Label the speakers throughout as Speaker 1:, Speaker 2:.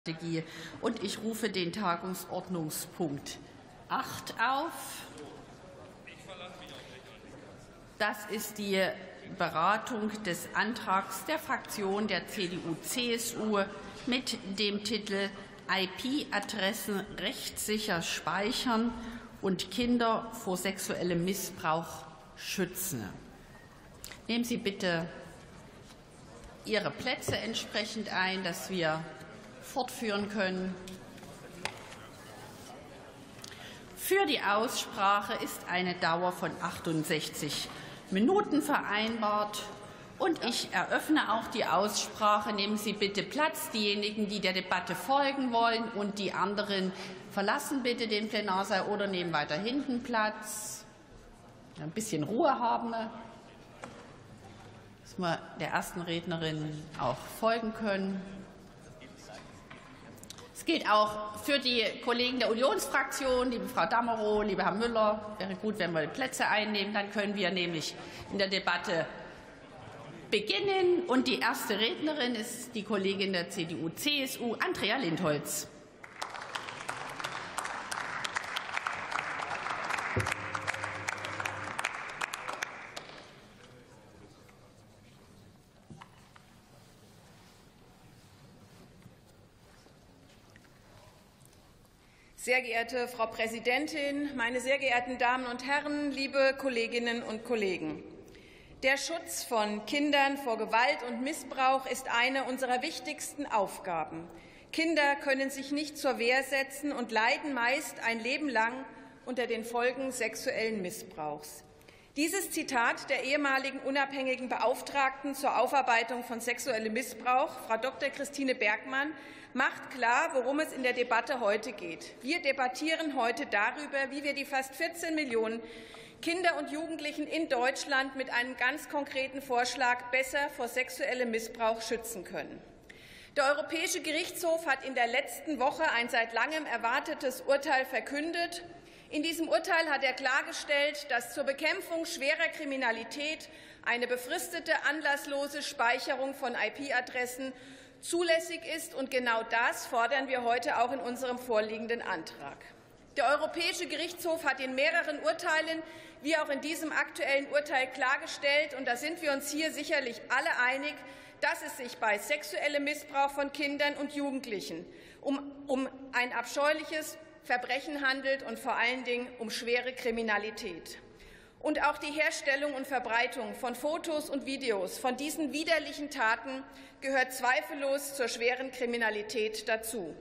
Speaker 1: Strategie. Und ich rufe den Tagesordnungspunkt 8 auf. Das ist die Beratung des Antrags der Fraktion der CDU-CSU mit dem Titel IP-Adressen rechtssicher speichern und Kinder vor sexuellem Missbrauch schützen. Nehmen Sie bitte Ihre Plätze entsprechend ein, dass wir fortführen können. Für die Aussprache ist eine Dauer von 68 Minuten vereinbart. Und ich eröffne auch die Aussprache. Nehmen Sie bitte Platz, diejenigen, die der Debatte folgen wollen, und die anderen verlassen bitte den Plenarsaal oder nehmen weiter hinten Platz. Ein bisschen Ruhe haben, dass wir der ersten Rednerin auch folgen können. Es gilt auch für die Kollegen der Unionsfraktion, liebe Frau Damerow, lieber Herr Müller. Wäre gut, wenn wir Plätze einnehmen. Dann können wir nämlich in der Debatte beginnen. Und die erste Rednerin ist die Kollegin der CDU-CSU, Andrea Lindholz.
Speaker 2: Sehr geehrte Frau Präsidentin, meine sehr geehrten Damen und Herren, liebe Kolleginnen und Kollegen! Der Schutz von Kindern vor Gewalt und Missbrauch ist eine unserer wichtigsten Aufgaben. Kinder können sich nicht zur Wehr setzen und leiden meist ein Leben lang unter den Folgen sexuellen Missbrauchs. Dieses Zitat der ehemaligen unabhängigen Beauftragten zur Aufarbeitung von sexuellem Missbrauch, Frau Dr. Christine Bergmann, macht klar, worum es in der Debatte heute geht. Wir debattieren heute darüber, wie wir die fast 14 Millionen Kinder und Jugendlichen in Deutschland mit einem ganz konkreten Vorschlag besser vor sexuellem Missbrauch schützen können. Der Europäische Gerichtshof hat in der letzten Woche ein seit langem erwartetes Urteil verkündet. In diesem Urteil hat er klargestellt, dass zur Bekämpfung schwerer Kriminalität eine befristete, anlasslose Speicherung von IP-Adressen zulässig ist. Und genau das fordern wir heute auch in unserem vorliegenden Antrag. Der Europäische Gerichtshof hat in mehreren Urteilen, wie auch in diesem aktuellen Urteil, klargestellt, und da sind wir uns hier sicherlich alle einig, dass es sich bei sexuellem Missbrauch von Kindern und Jugendlichen um ein abscheuliches Verbrechen handelt und vor allen Dingen um schwere Kriminalität. Und auch die Herstellung und Verbreitung von Fotos und Videos von diesen widerlichen Taten gehört zweifellos zur schweren Kriminalität dazu.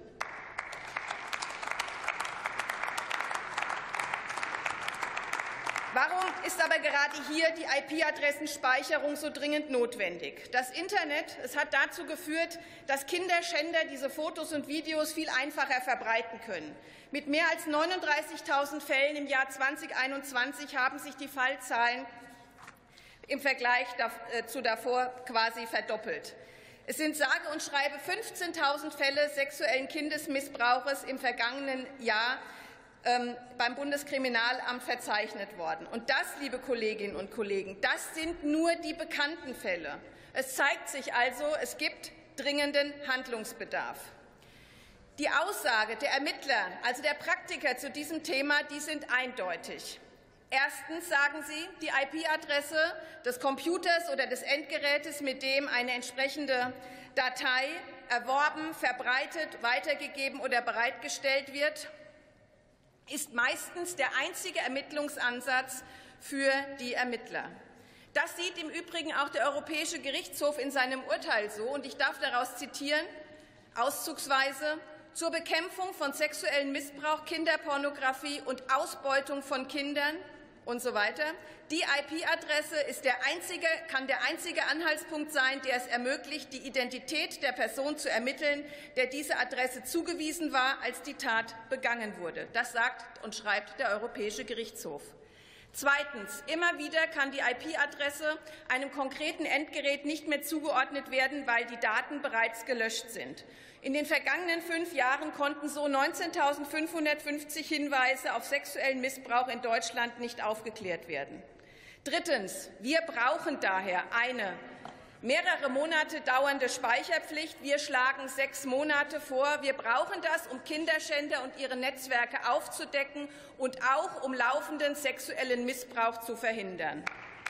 Speaker 2: Warum ist aber gerade hier die IP-Adressenspeicherung so dringend notwendig? Das Internet, es hat dazu geführt, dass Kinderschänder diese Fotos und Videos viel einfacher verbreiten können. Mit mehr als 39.000 Fällen im Jahr 2021 haben sich die Fallzahlen im Vergleich zu davor quasi verdoppelt. Es sind sage und schreibe 15.000 Fälle sexuellen Kindesmissbrauches im vergangenen Jahr beim Bundeskriminalamt verzeichnet worden. Und das, liebe Kolleginnen und Kollegen, das sind nur die bekannten Fälle. Es zeigt sich also, es gibt dringenden Handlungsbedarf. Die Aussage der Ermittler, also der Praktiker zu diesem Thema, die sind eindeutig. Erstens sagen sie, die IP-Adresse des Computers oder des Endgerätes, mit dem eine entsprechende Datei erworben, verbreitet, weitergegeben oder bereitgestellt wird, ist meistens der einzige Ermittlungsansatz für die Ermittler. Das sieht im Übrigen auch der Europäische Gerichtshof in seinem Urteil so, und ich darf daraus zitieren, auszugsweise: Zur Bekämpfung von sexuellem Missbrauch, Kinderpornografie und Ausbeutung von Kindern und so weiter. Die IP-Adresse kann der einzige Anhaltspunkt sein, der es ermöglicht, die Identität der Person zu ermitteln, der diese Adresse zugewiesen war, als die Tat begangen wurde. Das sagt und schreibt der Europäische Gerichtshof. Zweitens. Immer wieder kann die IP-Adresse einem konkreten Endgerät nicht mehr zugeordnet werden, weil die Daten bereits gelöscht sind. In den vergangenen 5 Jahren konnten so 19.550 Hinweise auf sexuellen Missbrauch in Deutschland nicht aufgeklärt werden. Drittens. Wir brauchen daher eine Mehrere Monate dauernde Speicherpflicht. Wir schlagen 6 Monate vor. Wir brauchen das, um Kinderschänder und ihre Netzwerke aufzudecken und auch um laufenden sexuellen Missbrauch zu verhindern.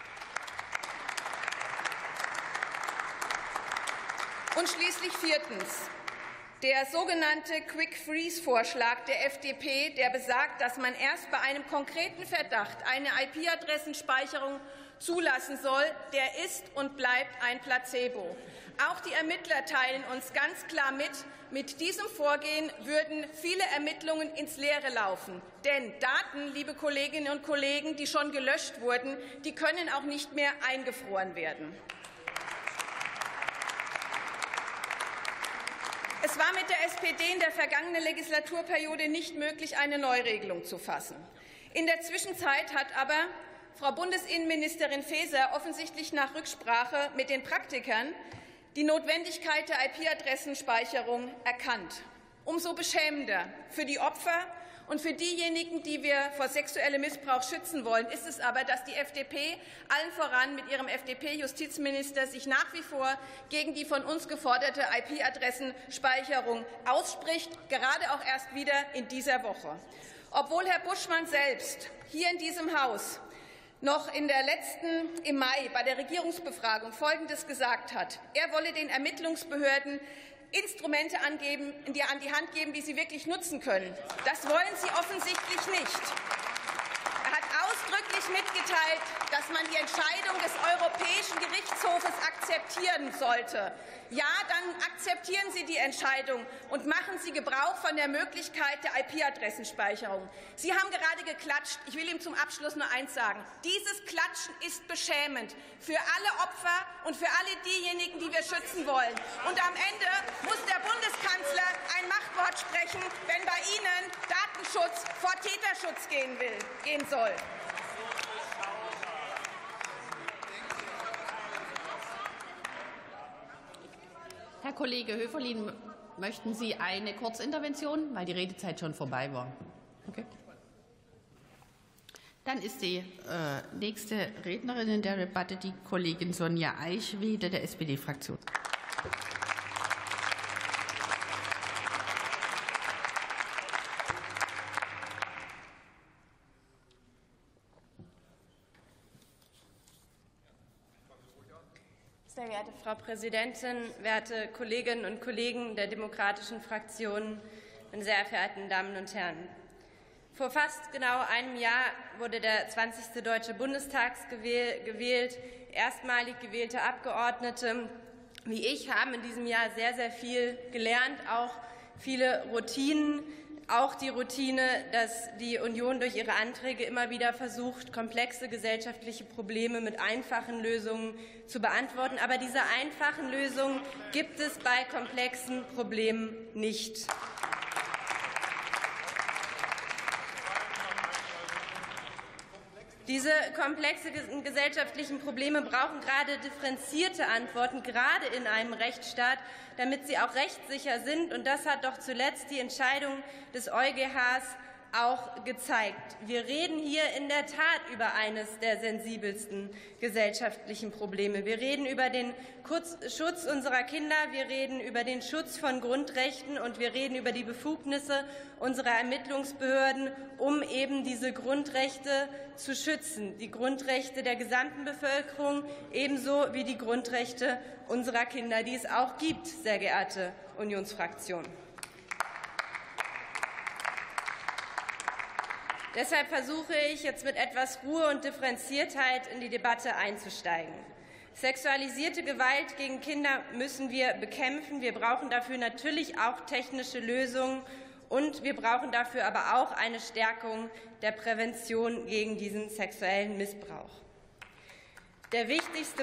Speaker 2: Und schließlich viertens. Der sogenannte Quick-Freeze-Vorschlag der FDP, der besagt, dass man erst bei einem konkreten Verdacht eine IP-Adressenspeicherung zulassen soll, der ist und bleibt ein Placebo. Auch die Ermittler teilen uns ganz klar mit diesem Vorgehen würden viele Ermittlungen ins Leere laufen. Denn Daten, liebe Kolleginnen und Kollegen, die schon gelöscht wurden, die können auch nicht mehr eingefroren werden. Es war mit der SPD in der vergangenen Legislaturperiode nicht möglich, eine Neuregelung zu fassen. In der Zwischenzeit hat aber Frau Bundesinnenministerin Faeser offensichtlich nach Rücksprache mit den Praktikern die Notwendigkeit der IP-Adressenspeicherung erkannt. Umso beschämender für die Opfer und für diejenigen, die wir vor sexuellem Missbrauch schützen wollen, ist es aber, dass die FDP, allen voran mit ihrem FDP-Justizminister, sich nach wie vor gegen die von uns geforderte IP-Adressenspeicherung ausspricht, gerade auch erst wieder in dieser Woche. Obwohl Herr Buschmann selbst hier in diesem Haus noch im Mai bei der Regierungsbefragung Folgendes gesagt hat: Er wolle den Ermittlungsbehörden Instrumente an die Hand geben, die sie wirklich nutzen können. Das wollen sie offensichtlich nicht. Er hat ausdrücklich mitgeteilt, dass man die Entscheidung des Europäischen Gerichtshofes akzeptieren sollte. Ja, dann akzeptieren Sie die Entscheidung und machen Sie Gebrauch von der Möglichkeit der IP-Adressenspeicherung. Sie haben gerade geklatscht. Ich will Ihnen zum Abschluss nur eins sagen. Dieses Klatschen ist beschämend für alle Opfer und für alle diejenigen, die wir schützen wollen. Und am Ende muss der Bundeskanzler ein Machtwort sprechen, wenn bei Ihnen Datenschutz vor Täterschutz gehen soll.
Speaker 1: Herr Kollege Höferlin, möchten Sie eine Kurzintervention, weil die Redezeit schon vorbei war? Okay. Dann ist die nächste Rednerin in der Debatte die Kollegin Sonja Eichwede der SPD-Fraktion.
Speaker 3: Sehr geehrte Frau Präsidentin, werte Kolleginnen und Kollegen der demokratischen Fraktionen, meine sehr verehrten Damen und Herren! Vor fast genau einem Jahr wurde der 20. Deutsche Bundestag gewählt. Erstmalig gewählte Abgeordnete wie ich haben in diesem Jahr sehr, sehr viel gelernt, auch viele Routinen. Auch die Routine, dass die Union durch ihre Anträge immer wieder versucht, komplexe gesellschaftliche Probleme mit einfachen Lösungen zu beantworten. Aber diese einfachen Lösungen gibt es bei komplexen Problemen nicht. Diese komplexen gesellschaftlichen Probleme brauchen gerade differenzierte Antworten, gerade in einem Rechtsstaat, damit sie auch rechtssicher sind. Und das hat doch zuletzt die Entscheidung des EuGH auch gezeigt. Wir reden hier in der Tat über eines der sensibelsten gesellschaftlichen Probleme. Wir reden über den Schutz unserer Kinder, wir reden über den Schutz von Grundrechten und wir reden über die Befugnisse unserer Ermittlungsbehörden, um eben diese Grundrechte zu schützen, die Grundrechte der gesamten Bevölkerung ebenso wie die Grundrechte unserer Kinder, die es auch gibt, sehr geehrte Unionsfraktion. Deshalb versuche ich jetzt mit etwas Ruhe und Differenziertheit in die Debatte einzusteigen. Sexualisierte Gewalt gegen Kinder müssen wir bekämpfen. Wir brauchen dafür natürlich auch technische Lösungen und wir brauchen dafür aber auch eine Stärkung der Prävention gegen diesen sexuellen Missbrauch. Der wichtigste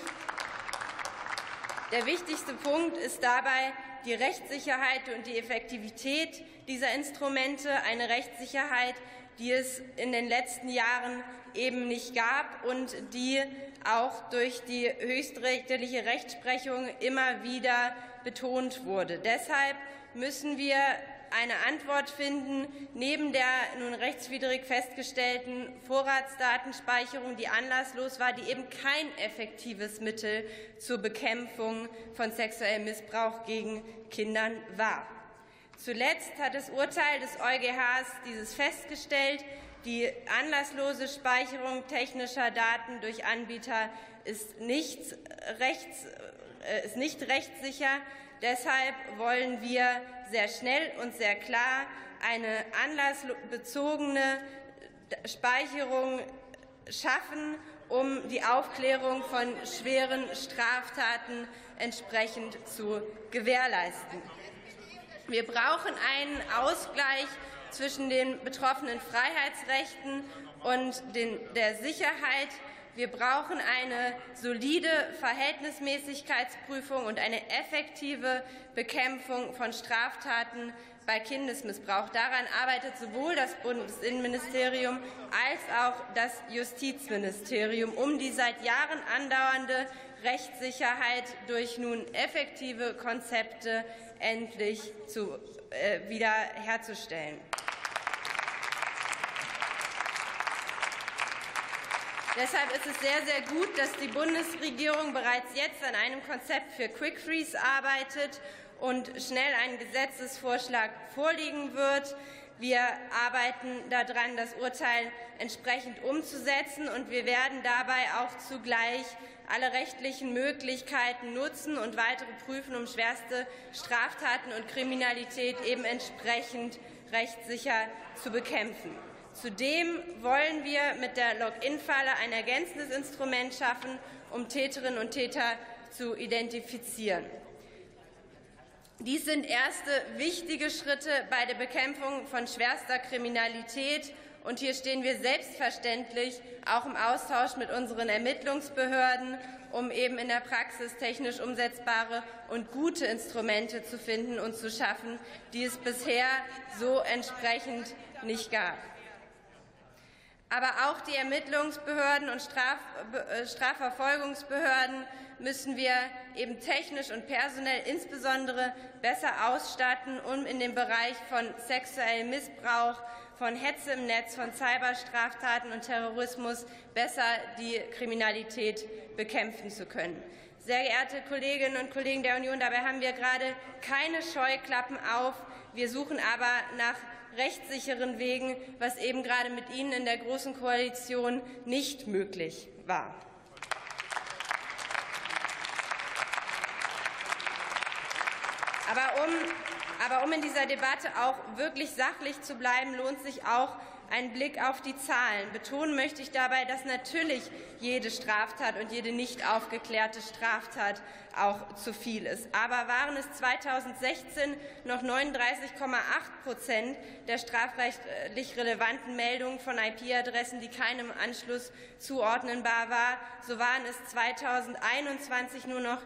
Speaker 3: Punkt ist dabei die Rechtssicherheit und die Effektivität dieser Instrumente, eine Rechtssicherheit, die es in den letzten Jahren eben nicht gab und die auch durch die höchstrichterliche Rechtsprechung immer wieder betont wurde. Deshalb müssen wir eine Antwort finden, neben der nun rechtswidrig festgestellten Vorratsdatenspeicherung, die anlasslos war, die eben kein effektives Mittel zur Bekämpfung von sexuellem Missbrauch gegen Kindern war. Zuletzt hat das Urteil des EuGHs dieses festgestellt. Die anlasslose Speicherung technischer Daten durch Anbieter ist nicht rechtssicher. Deshalb wollen wir sehr schnell und sehr klar eine anlassbezogene Speicherung schaffen, um die Aufklärung von schweren Straftaten entsprechend zu gewährleisten. Wir brauchen einen Ausgleich zwischen den betroffenen Freiheitsrechten und der Sicherheit. Wir brauchen eine solide Verhältnismäßigkeitsprüfung und eine effektive Bekämpfung von Straftaten bei Kindesmissbrauch. Daran arbeitet sowohl das Bundesinnenministerium als auch das Justizministerium, um die seit Jahren andauernde Rechtssicherheit durch nun effektive Konzepte endlich wiederherzustellen. Deshalb ist es sehr, sehr gut, dass die Bundesregierung bereits jetzt an einem Konzept für Quick Freeze arbeitet und schnell ein Gesetzesvorschlag vorliegen wird. Wir arbeiten daran, das Urteil entsprechend umzusetzen, und wir werden dabei auch zugleich alle rechtlichen Möglichkeiten nutzen und weitere prüfen, um schwerste Straftaten und Kriminalität eben entsprechend rechtssicher zu bekämpfen. Zudem wollen wir mit der Login-Falle ein ergänzendes Instrument schaffen, um Täterinnen und Täter zu identifizieren. Dies sind erste wichtige Schritte bei der Bekämpfung von schwerster Kriminalität. Und hier stehen wir selbstverständlich auch im Austausch mit unseren Ermittlungsbehörden, um eben in der Praxis technisch umsetzbare und gute Instrumente zu finden und zu schaffen, die es bisher so entsprechend nicht gab. Aber auch die Ermittlungsbehörden und Strafverfolgungsbehörden müssen wir eben technisch und personell insbesondere besser ausstatten, um in dem Bereich von sexuellem Missbrauch, von Hetze im Netz, von Cyberstraftaten und Terrorismus besser die Kriminalität bekämpfen zu können. Sehr geehrte Kolleginnen und Kollegen der Union, dabei haben wir gerade keine Scheuklappen auf. Wir suchen aber nach rechtssicheren Wegen, was eben gerade mit Ihnen in der Großen Koalition nicht möglich war. Aber um in dieser Debatte auch wirklich sachlich zu bleiben, lohnt sich auch ein Blick auf die Zahlen. Betonen möchte ich dabei, dass natürlich jede Straftat und jede nicht aufgeklärte Straftat auch zu viel ist. Aber waren es 2016 noch 39,8% der strafrechtlich relevanten Meldungen von IP-Adressen, die keinem Anschluss zuordnenbar war, so waren es 2021 nur noch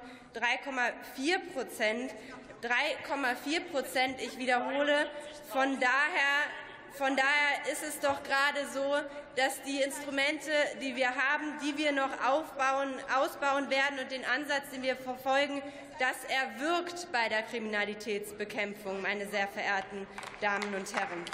Speaker 3: 3,4%. 3,4%, ich wiederhole. Von daher ist es doch gerade so, dass die Instrumente, die wir haben, die wir noch ausbauen werden, und den Ansatz, den wir verfolgen, dass er wirkt bei der Kriminalitätsbekämpfung, meine sehr verehrten Damen und Herren.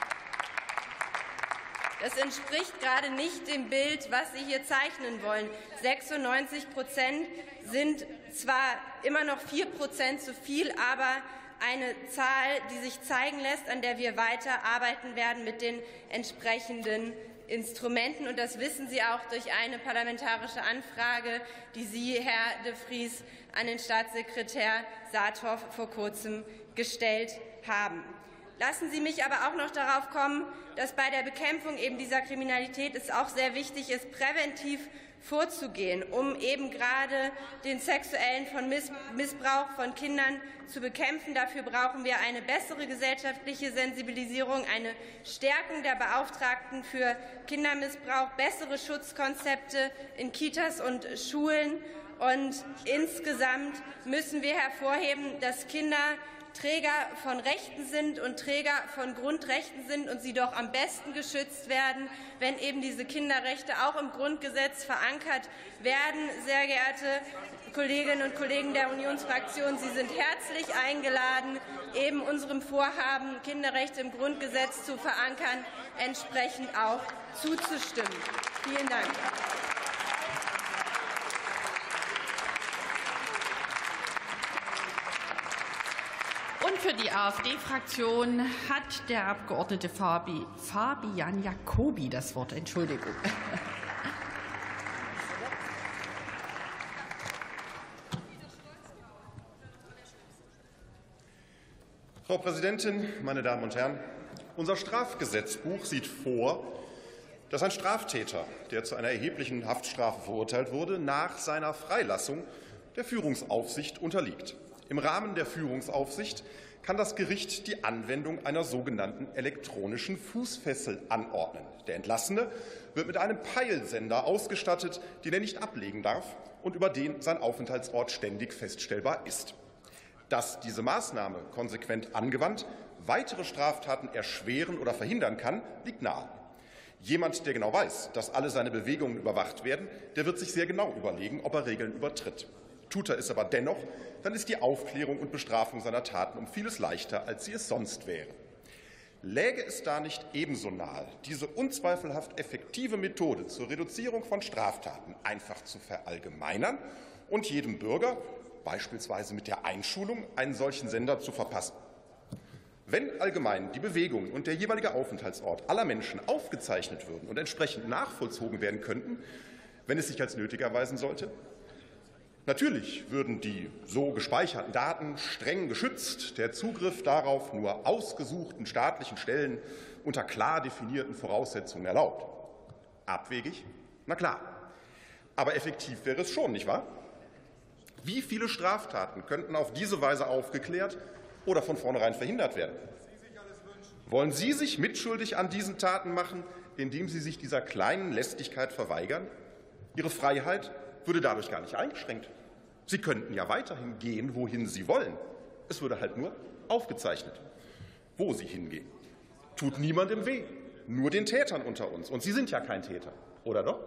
Speaker 3: Das entspricht gerade nicht dem Bild, was Sie hier zeichnen wollen. 96% sind zwar immer noch 4% zu viel, aber eine Zahl, die sich zeigen lässt, an der wir weiter arbeiten werden mit den entsprechenden Instrumenten. Und das wissen Sie auch durch eine parlamentarische Anfrage, die Sie, Herr de Vries, an den Staatssekretär Saathoff vor kurzem gestellt haben. Lassen Sie mich aber auch noch darauf kommen, dass bei der Bekämpfung eben dieser Kriminalität es auch sehr wichtig ist, präventiv vorzugehen, um eben gerade den sexuellen Missbrauch von Kindern zu bekämpfen. Dafür brauchen wir eine bessere gesellschaftliche Sensibilisierung, eine Stärkung der Beauftragten für Kindermissbrauch, bessere Schutzkonzepte in Kitas und Schulen. Und insgesamt müssen wir hervorheben, dass Kinder, Träger von Rechten sind und Träger von Grundrechten sind und sie doch am besten geschützt werden, wenn eben diese Kinderrechte auch im Grundgesetz verankert werden. Sehr geehrte Kolleginnen und Kollegen der Unionsfraktion, Sie sind herzlich eingeladen, eben unserem Vorhaben, Kinderrechte im Grundgesetz zu verankern, entsprechend auch zuzustimmen. Vielen Dank.
Speaker 1: Und für die AfD-Fraktion hat der Abgeordnete Fabian Jacobi das Wort. Entschuldigung.
Speaker 4: Frau Präsidentin, meine Damen und Herren! Unser Strafgesetzbuch sieht vor, dass ein Straftäter, der zu einer erheblichen Haftstrafe verurteilt wurde, nach seiner Freilassung der Führungsaufsicht unterliegt. Im Rahmen der Führungsaufsicht kann das Gericht die Anwendung einer sogenannten elektronischen Fußfessel anordnen. Der Entlassene wird mit einem Peilsender ausgestattet, den er nicht ablegen darf und über den sein Aufenthaltsort ständig feststellbar ist. Dass diese Maßnahme konsequent angewandt weitere Straftaten erschweren oder verhindern kann, liegt nahe. Jemand, der genau weiß, dass alle seine Bewegungen überwacht werden, der wird sich sehr genau überlegen, ob er Regeln übertritt. Tut er es aber dennoch, dann ist die Aufklärung und Bestrafung seiner Taten um vieles leichter, als sie es sonst wäre. Läge es da nicht ebenso nahe, diese unzweifelhaft effektive Methode zur Reduzierung von Straftaten einfach zu verallgemeinern und jedem Bürger, beispielsweise mit der Einschulung, einen solchen Sender zu verpassen? Wenn allgemein die Bewegungen und der jeweilige Aufenthaltsort aller Menschen aufgezeichnet würden und entsprechend nachvollzogen werden könnten, wenn es sich als nötig erweisen sollte, natürlich würden die so gespeicherten Daten streng geschützt, der Zugriff darauf nur ausgesuchten staatlichen Stellen unter klar definierten Voraussetzungen erlaubt. Abwegig? Na klar. Aber effektiv wäre es schon, nicht wahr? Wie viele Straftaten könnten auf diese Weise aufgeklärt oder von vornherein verhindert werden? Wollen Sie sich mitschuldig an diesen Taten machen, indem Sie sich dieser kleinen Lästigkeit verweigern? Ihre Freiheit würde dadurch gar nicht eingeschränkt. Sie könnten ja weiterhin gehen, wohin Sie wollen. Es würde halt nur aufgezeichnet, wo Sie hingehen. Tut niemandem weh, nur den Tätern unter uns. Und Sie sind ja kein Täter, oder doch?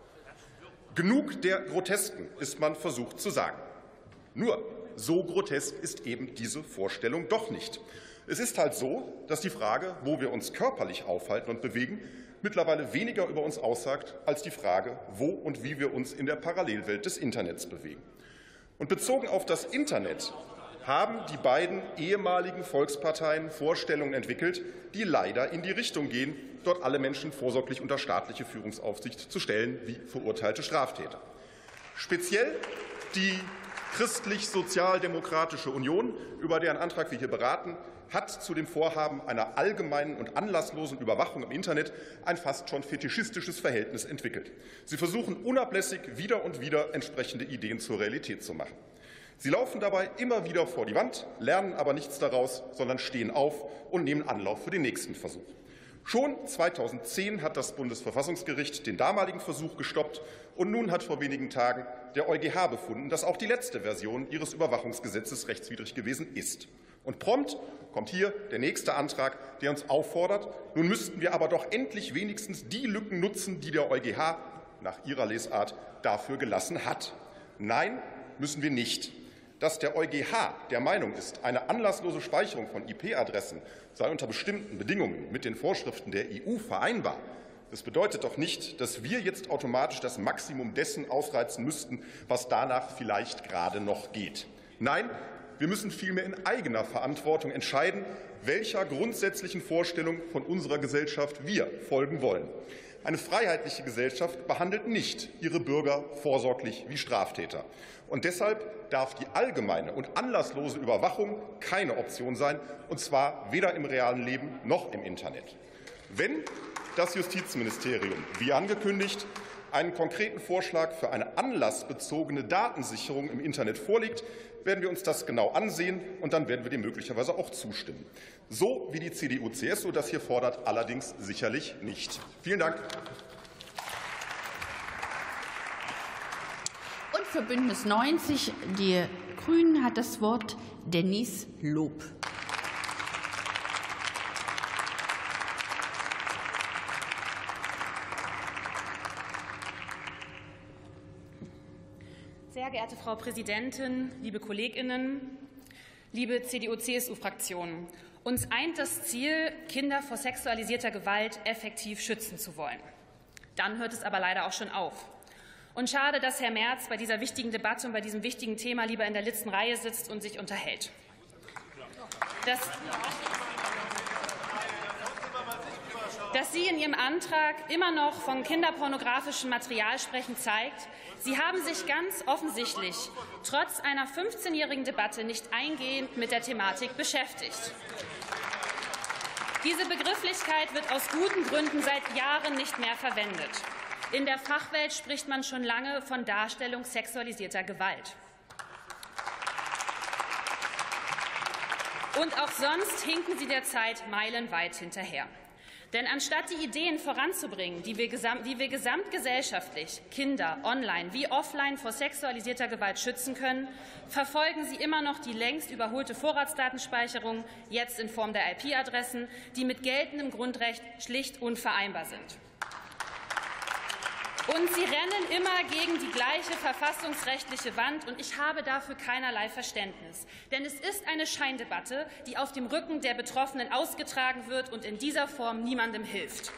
Speaker 4: Genug der Grotesken, ist man versucht zu sagen. Nur, so grotesk ist eben diese Vorstellung doch nicht. Es ist halt so, dass die Frage, wo wir uns körperlich aufhalten und bewegen, mittlerweile weniger über uns aussagt als die Frage, wo und wie wir uns in der Parallelwelt des Internets bewegen. Und bezogen auf das Internet haben die beiden ehemaligen Volksparteien Vorstellungen entwickelt, die leider in die Richtung gehen, dort alle Menschen vorsorglich unter staatliche Führungsaufsicht zu stellen wie verurteilte Straftäter. Speziell die Christlich-Sozialdemokratische Union, über deren Antrag wir hier beraten, hat zu dem Vorhaben einer allgemeinen und anlasslosen Überwachung im Internet ein fast schon fetischistisches Verhältnis entwickelt. Sie versuchen unablässig wieder und wieder entsprechende Ideen zur Realität zu machen. Sie laufen dabei immer wieder vor die Wand, lernen aber nichts daraus, sondern stehen auf und nehmen Anlauf für den nächsten Versuch. Schon 2010 hat das Bundesverfassungsgericht den damaligen Versuch gestoppt, und nun hat vor wenigen Tagen der EuGH befunden, dass auch die letzte Version ihres Überwachungsgesetzes rechtswidrig gewesen ist. Und prompt kommt hier der nächste Antrag, der uns auffordert, nun müssten wir aber doch endlich wenigstens die Lücken nutzen, die der EuGH nach ihrer Lesart dafür gelassen hat. Nein, müssen wir nicht. Dass der EuGH der Meinung ist, eine anlasslose Speicherung von IP-Adressen sei unter bestimmten Bedingungen mit den Vorschriften der EU vereinbar, das bedeutet doch nicht, dass wir jetzt automatisch das Maximum dessen ausreizen müssten, was danach vielleicht gerade noch geht. Nein, wir müssen vielmehr in eigener Verantwortung entscheiden, welcher grundsätzlichen Vorstellung von unserer Gesellschaft wir folgen wollen. Eine freiheitliche Gesellschaft behandelt nicht ihre Bürger vorsorglich wie Straftäter. Und deshalb darf die allgemeine und anlasslose Überwachung keine Option sein, und zwar weder im realen Leben noch im Internet. Wenn das Justizministerium, wie angekündigt, einen konkreten Vorschlag für eine anlassbezogene Datensicherung im Internet vorlegt, werden wir uns das genau ansehen, und dann werden wir dem möglicherweise auch zustimmen. So wie die CDU-CSU das hier fordert, allerdings sicherlich nicht. Vielen Dank.
Speaker 1: Und für Bündnis 90 Die Grünen hat das Wort Dennis Lob.
Speaker 5: Sehr geehrte Frau Präsidentin, liebe KollegInnen, liebe CDU-CSU-Fraktion! Uns eint das Ziel, Kinder vor sexualisierter Gewalt effektiv schützen zu wollen. Dann hört es aber leider auch schon auf. Und schade, dass Herr Merz bei dieser wichtigen Debatte und bei diesem wichtigen Thema lieber in der letzten Reihe sitzt und sich unterhält. Dass Sie in Ihrem Antrag immer noch von kinderpornografischem Material sprechen, zeigt, Sie haben sich ganz offensichtlich trotz einer 15-jährigen Debatte nicht eingehend mit der Thematik beschäftigt. Diese Begrifflichkeit wird aus guten Gründen seit Jahren nicht mehr verwendet. In der Fachwelt spricht man schon lange von Darstellung sexualisierter Gewalt. Und auch sonst hinken Sie der Zeit meilenweit hinterher. Denn anstatt die Ideen voranzubringen, die wir gesamtgesellschaftlich Kinder online wie offline vor sexualisierter Gewalt schützen können, verfolgen Sie immer noch die längst überholte Vorratsdatenspeicherung, jetzt in Form der IP-Adressen, die mit geltendem Grundrecht schlicht unvereinbar sind. Und Sie rennen immer gegen die gleiche verfassungsrechtliche Wand, und ich habe dafür keinerlei Verständnis. Denn es ist eine Scheindebatte, die auf dem Rücken der Betroffenen ausgetragen wird und in dieser Form niemandem hilft.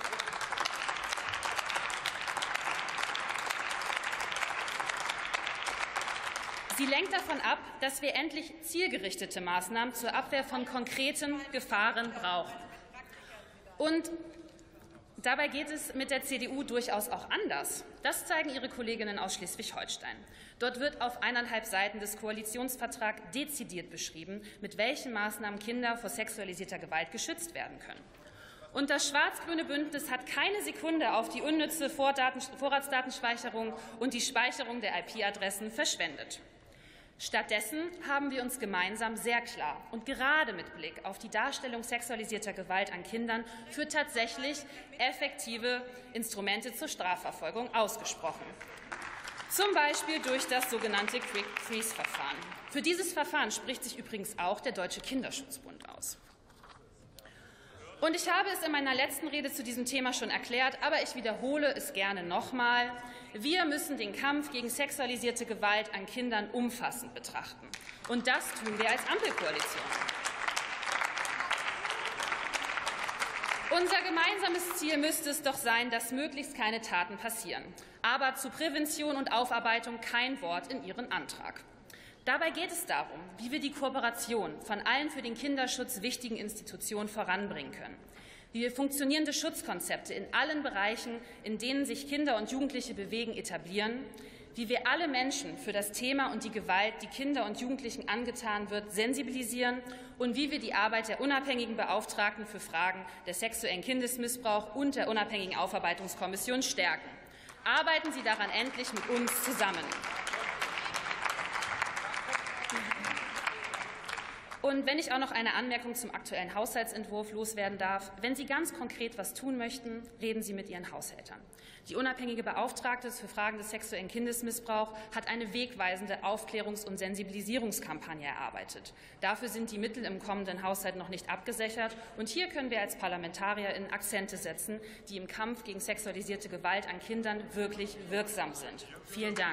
Speaker 5: Sie lenkt davon ab, dass wir endlich zielgerichtete Maßnahmen zur Abwehr von konkreten Gefahren brauchen. Und dabei geht es mit der CDU durchaus auch anders. Das zeigen Ihre Kolleginnen aus Schleswig-Holstein. Dort wird auf 1,5 Seiten des Koalitionsvertrags dezidiert beschrieben, mit welchen Maßnahmen Kinder vor sexualisierter Gewalt geschützt werden können. Und das schwarz-grüne Bündnis hat keine Sekunde auf die unnütze Vorratsdatenspeicherung und die Speicherung der IP-Adressen verschwendet. Stattdessen haben wir uns gemeinsam sehr klar und gerade mit Blick auf die Darstellung sexualisierter Gewalt an Kindern für tatsächlich effektive Instrumente zur Strafverfolgung ausgesprochen. Zum Beispiel durch das sogenannte Quick-Freeze-Verfahren. Für dieses Verfahren spricht sich übrigens auch der Deutsche Kinderschutzbund aus. Und ich habe es in meiner letzten Rede zu diesem Thema schon erklärt, aber ich wiederhole es gerne noch einmal. Wir müssen den Kampf gegen sexualisierte Gewalt an Kindern umfassend betrachten. Und das tun wir als Ampelkoalition. Unser gemeinsames Ziel müsste es doch sein, dass möglichst keine Taten passieren. Aber zu Prävention und Aufarbeitung kein Wort in Ihren Antrag. Dabei geht es darum, wie wir die Kooperation von allen für den Kinderschutz wichtigen Institutionen voranbringen können, wie wir funktionierende Schutzkonzepte in allen Bereichen, in denen sich Kinder und Jugendliche bewegen, etablieren, wie wir alle Menschen für das Thema und die Gewalt, die Kinder und Jugendlichen angetan wird, sensibilisieren und wie wir die Arbeit der unabhängigen Beauftragten für Fragen des sexuellen Kindesmissbrauchs und der unabhängigen Aufarbeitungskommission stärken. Arbeiten Sie daran endlich mit uns zusammen. Und wenn ich auch noch eine Anmerkung zum aktuellen Haushaltsentwurf loswerden darf. Wenn Sie ganz konkret was tun möchten, reden Sie mit Ihren Haushältern. Die unabhängige Beauftragte für Fragen des sexuellen Kindesmissbrauchs hat eine wegweisende Aufklärungs- und Sensibilisierungskampagne erarbeitet. Dafür sind die Mittel im kommenden Haushalt noch nicht abgesichert. Und hier können wir als ParlamentarierInnen Akzente setzen, die im Kampf gegen sexualisierte Gewalt an Kindern wirklich wirksam sind. Vielen Dank.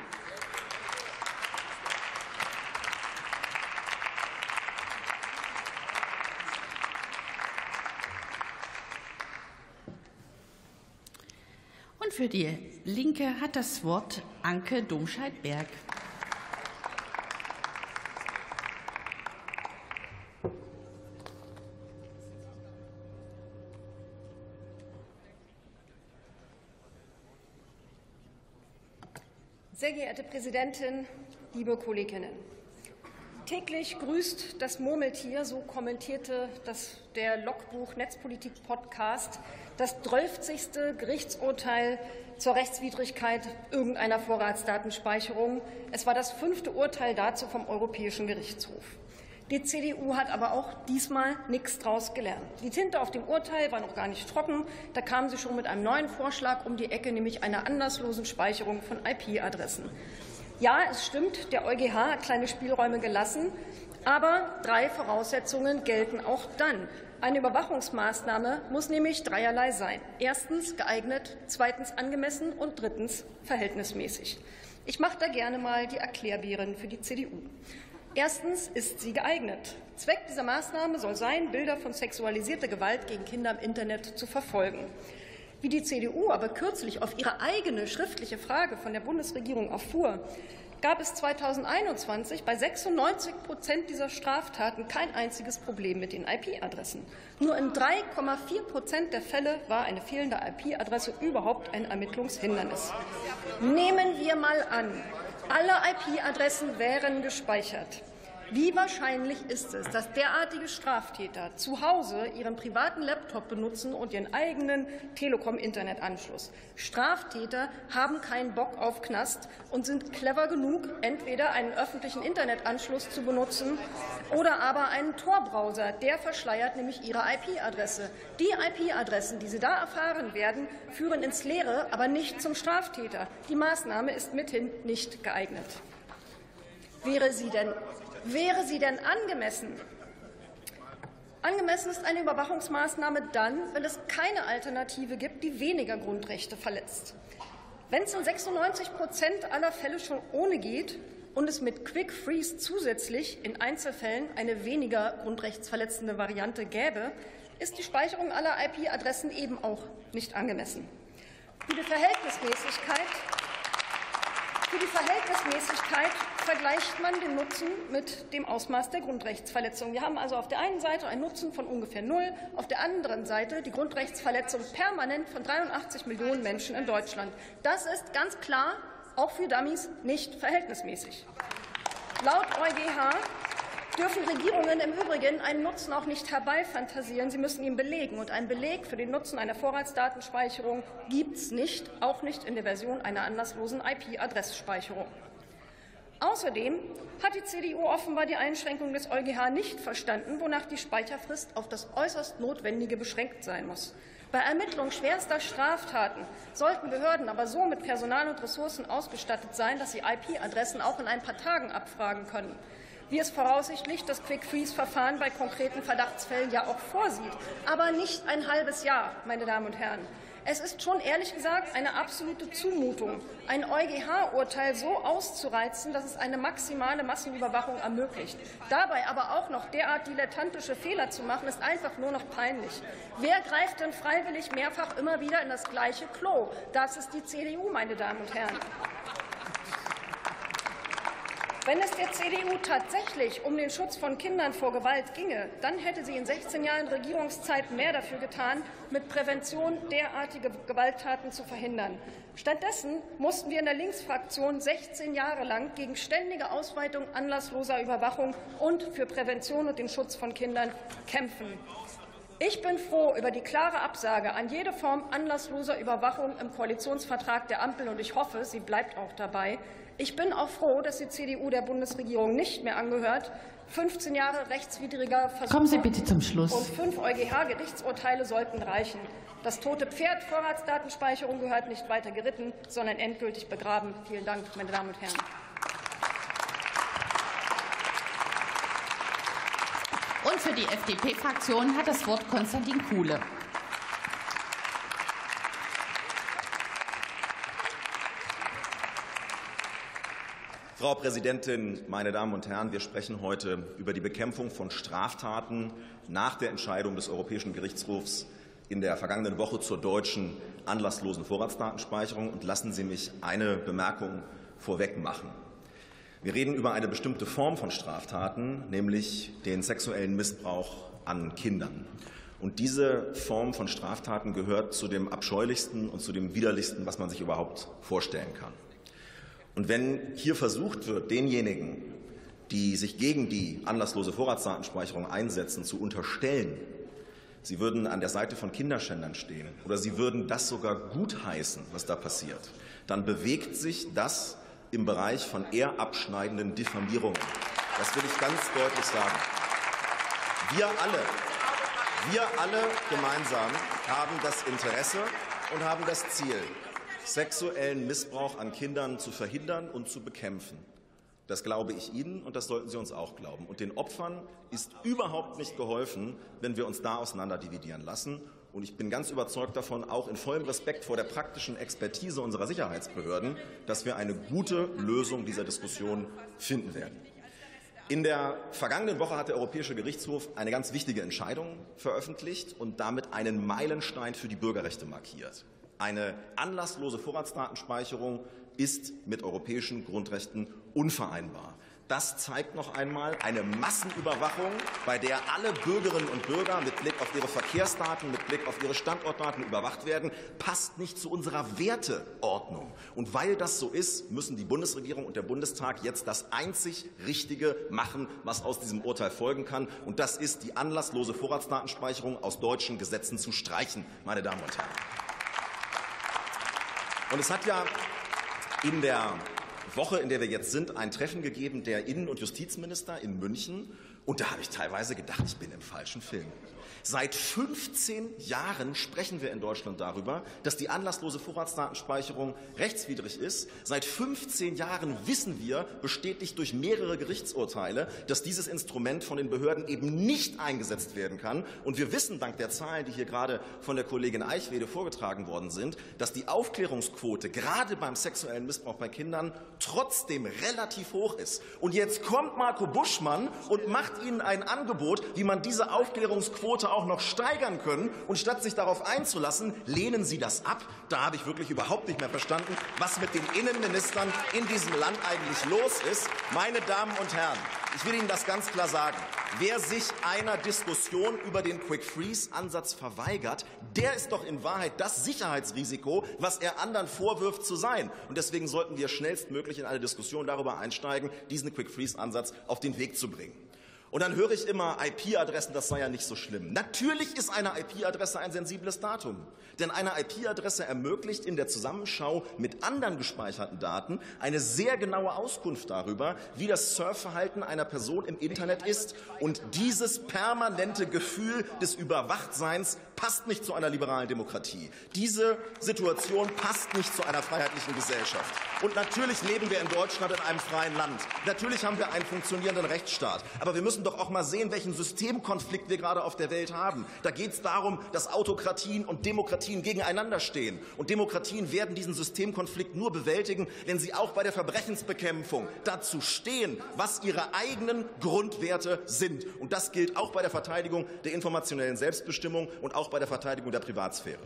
Speaker 1: Und für die Linke hat das Wort Anke Domscheit-Berg.
Speaker 6: Sehr geehrte Präsidentin, liebe Kolleginnen! Täglich grüßt das Murmeltier, so kommentierte der Logbuch-Netzpolitik-Podcast das 12. Gerichtsurteil zur Rechtswidrigkeit irgendeiner Vorratsdatenspeicherung. Es war das 5. Urteil dazu vom Europäischen Gerichtshof. Die CDU hat aber auch diesmal nichts daraus gelernt. Die Tinte auf dem Urteil war noch gar nicht trocken. Da kamen sie schon mit einem neuen Vorschlag um die Ecke, nämlich einer anlasslosen Speicherung von IP-Adressen. Ja, es stimmt, der EuGH hat kleine Spielräume gelassen, aber 3 Voraussetzungen gelten auch dann. Eine Überwachungsmaßnahme muss nämlich dreierlei sein. Erstens geeignet, zweitens angemessen und drittens verhältnismäßig. Ich mache da gerne mal die Erklärbärin für die CDU. Erstens ist sie geeignet. Zweck dieser Maßnahme soll sein, Bilder von sexualisierter Gewalt gegen Kinder im Internet zu verfolgen. Wie die CDU aber kürzlich auf ihre eigene schriftliche Frage von der Bundesregierung erfuhr, gab es 2021 bei 96% dieser Straftaten kein einziges Problem mit den IP-Adressen. Nur in 3,4% der Fälle war eine fehlende IP-Adresse überhaupt ein Ermittlungshindernis. Nehmen wir mal an, alle IP-Adressen wären gespeichert. Wie wahrscheinlich ist es, dass derartige Straftäter zu Hause ihren privaten Laptop benutzen und ihren eigenen Telekom-Internetanschluss? Straftäter haben keinen Bock auf Knast und sind clever genug, entweder einen öffentlichen Internetanschluss zu benutzen oder aber einen Tor-Browser. Der verschleiert nämlich ihre IP-Adresse. Die IP-Adressen, die sie da erfahren werden, führen ins Leere, aber nicht zum Straftäter. Die Maßnahme ist mithin nicht geeignet. Wäre sie denn angemessen? Angemessen ist eine Überwachungsmaßnahme dann, wenn es keine Alternative gibt, die weniger Grundrechte verletzt. Wenn es in 96% aller Fälle schon ohne geht und es mit Quick Freeze zusätzlich in Einzelfällen eine weniger grundrechtsverletzende Variante gäbe, ist die Speicherung aller IP-Adressen eben auch nicht angemessen. Für die Verhältnismäßigkeit vergleicht man den Nutzen mit dem Ausmaß der Grundrechtsverletzung. Wir haben also auf der einen Seite einen Nutzen von ungefähr 0, auf der anderen Seite die Grundrechtsverletzung permanent von 83 Millionen Menschen in Deutschland. Das ist ganz klar auch für Dummies nicht verhältnismäßig. Laut EuGH dürfen Regierungen im Übrigen einen Nutzen auch nicht herbeifantasieren. Sie müssen ihn belegen. Und einen Beleg für den Nutzen einer Vorratsdatenspeicherung gibt es nicht, auch nicht in der Version einer anlasslosen IP-Adressspeicherung. Außerdem hat die CDU offenbar die Einschränkung des EuGH nicht verstanden, wonach die Speicherfrist auf das äußerst Notwendige beschränkt sein muss. Bei Ermittlung schwerster Straftaten sollten Behörden aber so mit Personal und Ressourcen ausgestattet sein, dass sie IP-Adressen auch in ein paar Tagen abfragen können, wie es voraussichtlich das Quick-Freeze-Verfahren bei konkreten Verdachtsfällen ja auch vorsieht, aber nicht ein halbes Jahr, meine Damen und Herren. Es ist schon ehrlich gesagt eine absolute Zumutung, ein EuGH-Urteil so auszureizen, dass es eine maximale Massenüberwachung ermöglicht. Dabei aber auch noch derart dilettantische Fehler zu machen, ist einfach nur noch peinlich. Wer greift denn freiwillig mehrfach immer wieder in das gleiche Klo? Das ist die CDU, meine Damen und Herren. Wenn es der CDU tatsächlich um den Schutz von Kindern vor Gewalt ginge, dann hätte sie in 16 Jahren Regierungszeit mehr dafür getan, mit Prävention derartige Gewalttaten zu verhindern. Stattdessen mussten wir in der Linksfraktion 16 Jahre lang gegen ständige Ausweitung anlassloser Überwachung und für Prävention und den Schutz von Kindern kämpfen. Ich bin froh über die klare Absage an jede Form anlassloser Überwachung im Koalitionsvertrag der Ampel, und ich hoffe, sie bleibt auch dabei. Ich bin auch froh, dass die CDU der Bundesregierung nicht mehr angehört. 15 Jahre rechtswidriger Versuche
Speaker 1: Kommen Sie bitte zum Schluss.
Speaker 6: Und 5 EuGH-Gerichtsurteile sollten reichen. Das tote Pferd Vorratsdatenspeicherung gehört nicht weiter geritten, sondern endgültig begraben. Vielen Dank, meine Damen und Herren.
Speaker 1: Und für die FDP-Fraktion hat das Wort Konstantin Kuhle.
Speaker 7: Frau Präsidentin, meine Damen und Herren! Wir sprechen heute über die Bekämpfung von Straftaten nach der Entscheidung des Europäischen Gerichtshofs in der vergangenen Woche zur deutschen anlasslosen Vorratsdatenspeicherung. Und lassen Sie mich eine Bemerkung vorweg machen. Wir reden über eine bestimmte Form von Straftaten, nämlich den sexuellen Missbrauch an Kindern. Und diese Form von Straftaten gehört zu dem abscheulichsten und zu dem widerlichsten, was man sich überhaupt vorstellen kann. Und wenn hier versucht wird, denjenigen, die sich gegen die anlasslose Vorratsdatenspeicherung einsetzen, zu unterstellen, sie würden an der Seite von Kinderschändern stehen oder sie würden das sogar gutheißen, was da passiert, dann bewegt sich das im Bereich von eher abschneidenden Diffamierungen. Das will ich ganz deutlich sagen. Wir alle gemeinsam haben das Interesse und haben das Ziel, sexuellen Missbrauch an Kindern zu verhindern und zu bekämpfen. Das glaube ich Ihnen, und das sollten Sie uns auch glauben. Und den Opfern ist überhaupt nicht geholfen, wenn wir uns da auseinanderdividieren lassen. Und ich bin ganz überzeugt davon, auch in vollem Respekt vor der praktischen Expertise unserer Sicherheitsbehörden, dass wir eine gute Lösung dieser Diskussion finden werden. In der vergangenen Woche hat der Europäische Gerichtshof eine ganz wichtige Entscheidung veröffentlicht und damit einen Meilenstein für die Bürgerrechte markiert. Eine anlasslose Vorratsdatenspeicherung ist mit europäischen Grundrechten unvereinbar. Das zeigt noch einmal eine Massenüberwachung, bei der alle Bürgerinnen und Bürger mit Blick auf ihre Verkehrsdaten, mit Blick auf ihre Standortdaten überwacht werden, passt nicht zu unserer Werteordnung. Und weil das so ist, müssen die Bundesregierung und der Bundestag jetzt das einzig Richtige machen, was aus diesem Urteil folgen kann. Und das ist, die anlasslose Vorratsdatenspeicherung aus deutschen Gesetzen zu streichen, meine Damen und Herren. Und es hat ja in der Woche, in der wir jetzt sind, ein Treffen gegeben der Innen- und Justizminister in München. Und da habe ich teilweise gedacht, ich bin im falschen Film. Seit 15 Jahren sprechen wir in Deutschland darüber, dass die anlasslose Vorratsdatenspeicherung rechtswidrig ist. Seit 15 Jahren wissen wir, bestätigt durch mehrere Gerichtsurteile, dass dieses Instrument von den Behörden eben nicht eingesetzt werden kann. Und wir wissen dank der Zahlen, die hier gerade von der Kollegin Eichwede vorgetragen worden sind, dass die Aufklärungsquote gerade beim sexuellen Missbrauch bei Kindern trotzdem relativ hoch ist. Und jetzt kommt Marco Buschmann und macht Ihnen ein Angebot, wie man diese Aufklärungsquote auch noch steigern können. Und statt sich darauf einzulassen, lehnen Sie das ab. Da habe ich wirklich überhaupt nicht mehr verstanden, was mit den Innenministern in diesem Land eigentlich los ist. Meine Damen und Herren, ich will Ihnen das ganz klar sagen. Wer sich einer Diskussion über den Quick-Freeze-Ansatz verweigert, der ist doch in Wahrheit das Sicherheitsrisiko, was er anderen vorwirft zu sein. Und deswegen sollten wir schnellstmöglich in eine Diskussion darüber einsteigen, diesen Quick-Freeze-Ansatz auf den Weg zu bringen. Und dann höre ich immer, IP-Adressen, das sei ja nicht so schlimm. Natürlich ist eine IP-Adresse ein sensibles Datum. Denn eine IP-Adresse ermöglicht in der Zusammenschau mit anderen gespeicherten Daten eine sehr genaue Auskunft darüber, wie das Surfverhalten einer Person im Internet ist. Und dieses permanente Gefühl des Überwachtseins passt nicht zu einer liberalen Demokratie. Diese Situation passt nicht zu einer freiheitlichen Gesellschaft. Und natürlich leben wir in Deutschland in einem freien Land. Natürlich haben wir einen funktionierenden Rechtsstaat. Aber wir müssen doch auch mal sehen, welchen Systemkonflikt wir gerade auf der Welt haben. Da geht es darum, dass Autokratien und Demokratien gegeneinander stehen. Und Demokratien werden diesen Systemkonflikt nur bewältigen, wenn sie auch bei der Verbrechensbekämpfung dazu stehen, was ihre eigenen Grundwerte sind. Und das gilt auch bei der Verteidigung der informationellen Selbstbestimmung und auch bei der Verteidigung der Privatsphäre.